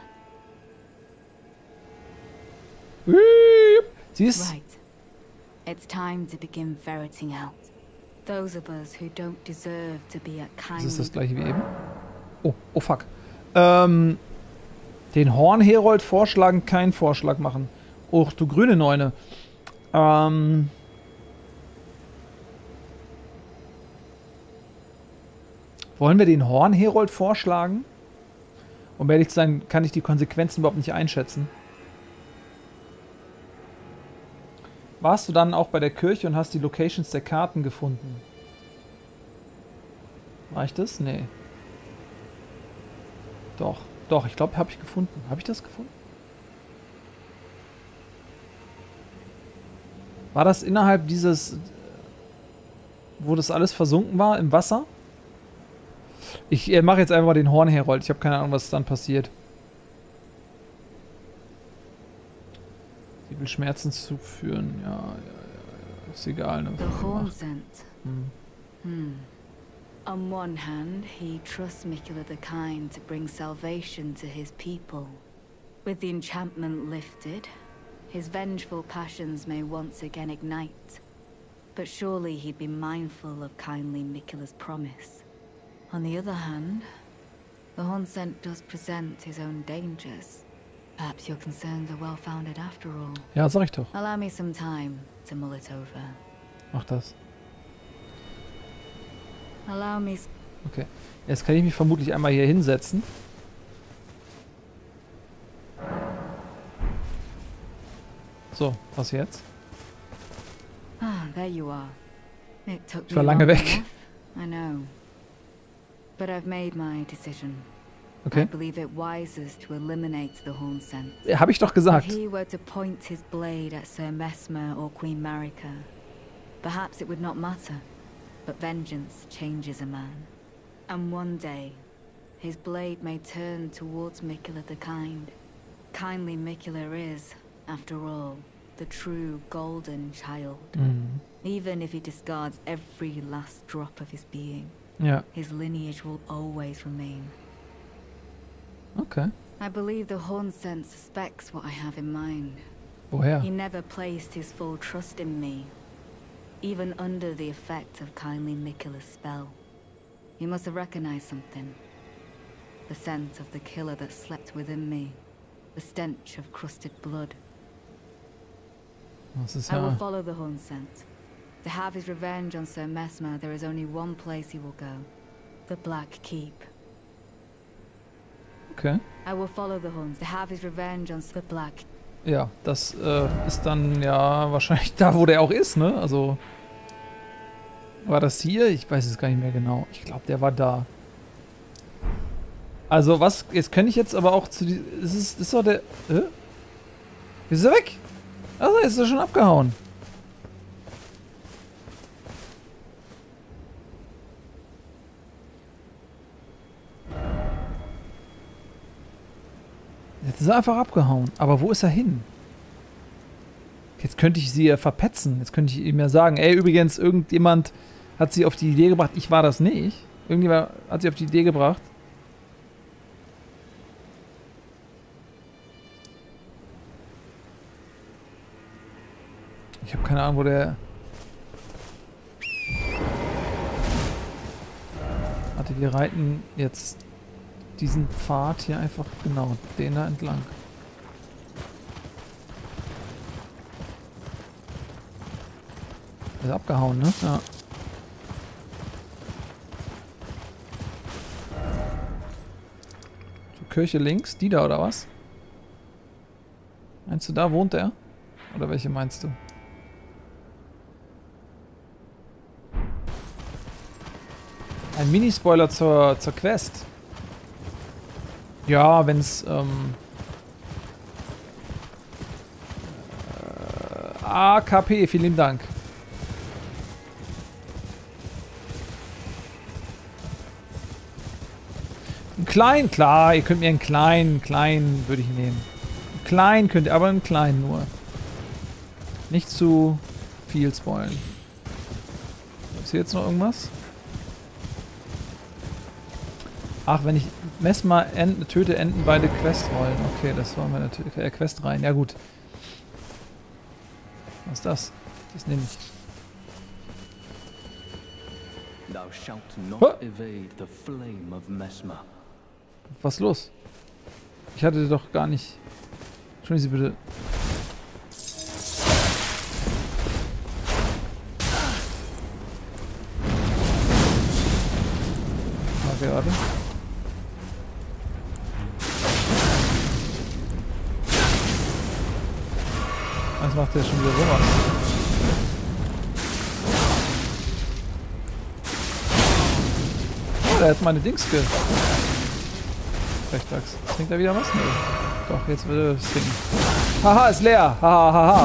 Siehst? Right. It's time to begin ferreting out those of us who don't deserve to be at kind. Das ist das gleiche wie eben. Oh fuck. Den Hornherold vorschlagen, keinen Vorschlag machen. Oh, du grüne Neune. Wollen wir den Hornherold vorschlagen? Um ehrlich zu sein, kann ich die Konsequenzen überhaupt nicht einschätzen. Warst du dann auch bei der Kirche und hast die Locations der Karten gefunden? War ich das? Nee. Doch, ich glaube, habe ich gefunden. Habe ich das gefunden? War das innerhalb dieses, wo das alles versunken war, im Wasser? Ich mache jetzt einfach mal den Hornherold. Ich habe keine Ahnung, was dann passiert. Sie will Schmerzen zuführen. Ja. Ist egal. Ne? The horn scent. On one hand, he trusts Miquella the Kind to bring salvation to his people. With the enchantment lifted, his vengeful passions may once again ignite. But surely he'd be mindful of kindly Miquella's promise. On the other hand, the Hornsent does present his own dangers. Perhaps your concerns are well founded after all. Ja, sag ich doch. Allow me some time to mull it over. Mach das. Allow me. Okay. Jetzt kann ich mich vermutlich einmal hier hinsetzen. So, was jetzt? Ah, there you are. It took Ich war me lange long weg. enough, I know. But I've made my decision. I Okay. believe it wisest to eliminate the Hornsent. Hab ich doch If gesagt. he were to point his blade at Sir Mesmer or Queen Marika, perhaps it would not matter. But vengeance changes a man. And one day, his blade may turn towards Mikula the Kind. Kindly Mikula is, after all, the true golden child. Mhm. Even if he discards every last drop of his being, Ja, his lineage will always remain. okay. I believe the Hornsent suspects what I have in mind. Woher? He never placed his full trust in me, even under the effect of kindly Mikula's spell. He must have recognized something. The scent of the killer that slept within me. The stench of crusted blood. Das ist I will ja... follow the Hornsent. To have his revenge on Sir Mesmer, there is only one place he will go. The Black Keep. Okay. I will follow the Horns. To have his revenge on the Black. Ja, das ist dann ja wahrscheinlich da, wo der auch ist, ne? Also... War das hier? Ich weiß es gar nicht mehr genau. Ich glaube, der war da. Also was... Jetzt könnte ich jetzt aber auch zu... ist doch der... Ist er weg? Also ist er schon abgehauen. Jetzt ist er einfach abgehauen. Aber wo ist er hin? Jetzt könnte ich sie ja verpetzen. Jetzt könnte ich ihm ja sagen, ey, übrigens, irgendjemand hat sie auf die Idee gebracht. Ich war das nicht. Irgendjemand hat sie auf die Idee gebracht. Ich habe keine Ahnung, wo der... Warte, wir reiten jetzt diesen Pfad hier einfach, genau, den da entlang. Der ist abgehauen, ne? Ja. So, Kirche links, die da oder was? Meinst du, da wohnt er? Oder welche meinst du? Ein Minispoiler zur Quest. Ja, wenn's, AKP, vielen Dank. Ein klein, klar, ihr könnt mir einen kleinen würde ich nehmen. Einen kleinen könnt ihr, aber einen kleinen nur. Nicht zu viel spoilen. Ist hier jetzt noch irgendwas? Ach, wenn ich Mesmer töte, enden beide Questrollen. Okay, das war meine Quest rein. Ja gut. Was ist das? Das nehme ich. Thou shalt not evade the flame of Mesmer. Was ist los? Ich hatte doch gar nicht... Entschuldigen Sie bitte. Okay, warte. Was macht der schon wieder sowas? Oh, der hat meine Dings Rechtachs. Trinkt er wieder was? Nee. Doch, jetzt will er es trinken. Haha, ist leer. Haha, haha.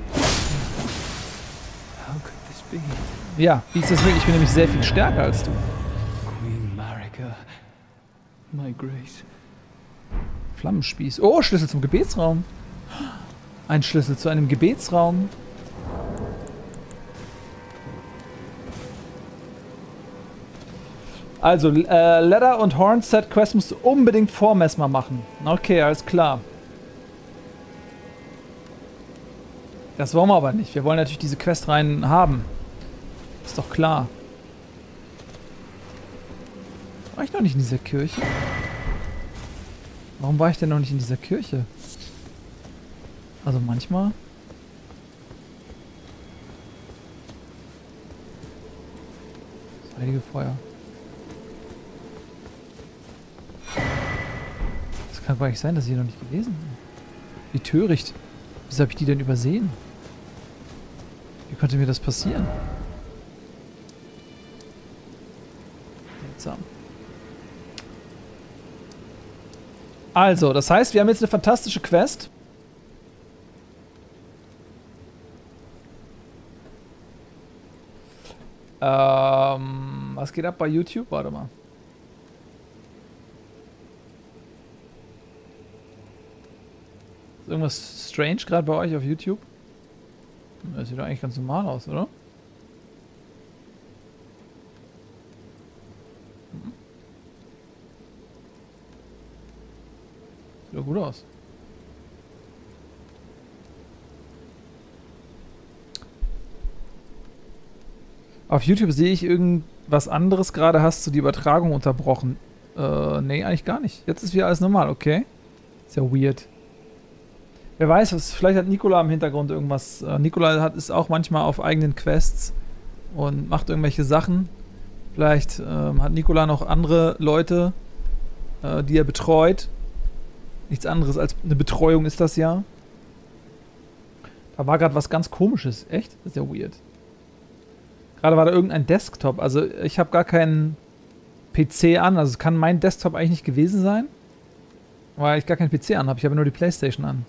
How could this be? Ja, wie ist das möglich? Ich bin nämlich sehr viel stärker als du. Queen Marika, my grace. Flammenspieß. Oh, Schlüssel zum Gebetsraum. Ein Schlüssel zu einem Gebetsraum. Also, Leather und Hornsent Quest musst du unbedingt vor Mesmer machen. Okay, alles klar. Das wollen wir aber nicht. Wir wollen natürlich diese Quest rein haben. Ist doch klar. War ich noch nicht in dieser Kirche? Warum war ich denn noch nicht in dieser Kirche? Also manchmal... Das heilige Feuer. Das kann gar nicht sein, dass ich hier noch nicht gewesen bin. Wie töricht. Wieso habe ich die denn übersehen? Wie konnte mir das passieren? Seltsam. Also, das heißt, wir haben jetzt eine fantastische Quest. Was geht ab bei YouTube? Warte mal. Ist irgendwas strange gerade bei euch auf YouTube? Das sieht doch eigentlich ganz normal aus, oder? Sieht doch gut aus. Auf YouTube sehe ich irgendwas anderes gerade. Hast du die Übertragung unterbrochen? Nee, eigentlich gar nicht. Jetzt ist wieder alles normal, okay. Ist ja weird. Wer weiß, vielleicht hat Nikola im Hintergrund irgendwas. Nikola ist auch manchmal auf eigenen Quests und macht irgendwelche Sachen. Vielleicht hat Nikola noch andere Leute, die er betreut. Nichts anderes als eine Betreuung ist das ja. Da war gerade was ganz Komisches. Echt? Das ist ja weird. Gerade war da irgendein Desktop. Also ich habe gar keinen PC an. Also es kann mein Desktop eigentlich nicht gewesen sein. Weil ich gar keinen PC an habe. Ich habe nur die Playstation an.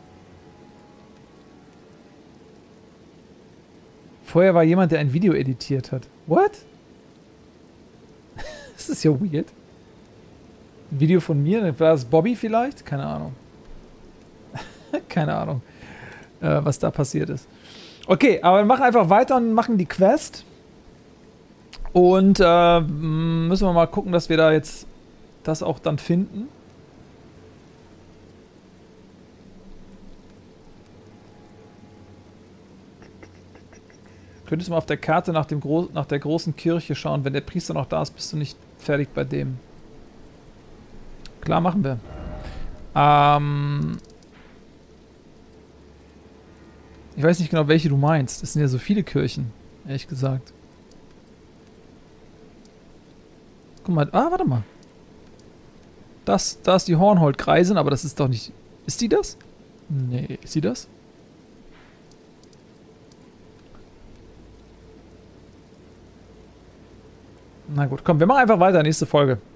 Vorher war jemand, der ein Video editiert hat. What? Das ist ja weird. Ein Video von mir? War das Bobby vielleicht? Keine Ahnung. Keine Ahnung, was da passiert ist. Okay, aber wir machen einfach weiter und machen die Quest. Und müssen wir mal gucken, dass wir da jetzt das auch dann finden. Könntest du mal auf der Karte nach der großen Kirche schauen. Wenn der Priester noch da ist, bist du nicht fertig bei dem. Klar, machen wir. Ich weiß nicht genau, welche du meinst. Es sind ja so viele Kirchen, ehrlich gesagt. Guck mal, warte mal. Da ist die Hornhold-Kreisin, aber das ist doch nicht... Ist die das? Nee, ist sie das? Na gut, komm, wir machen einfach weiter, nächste Folge.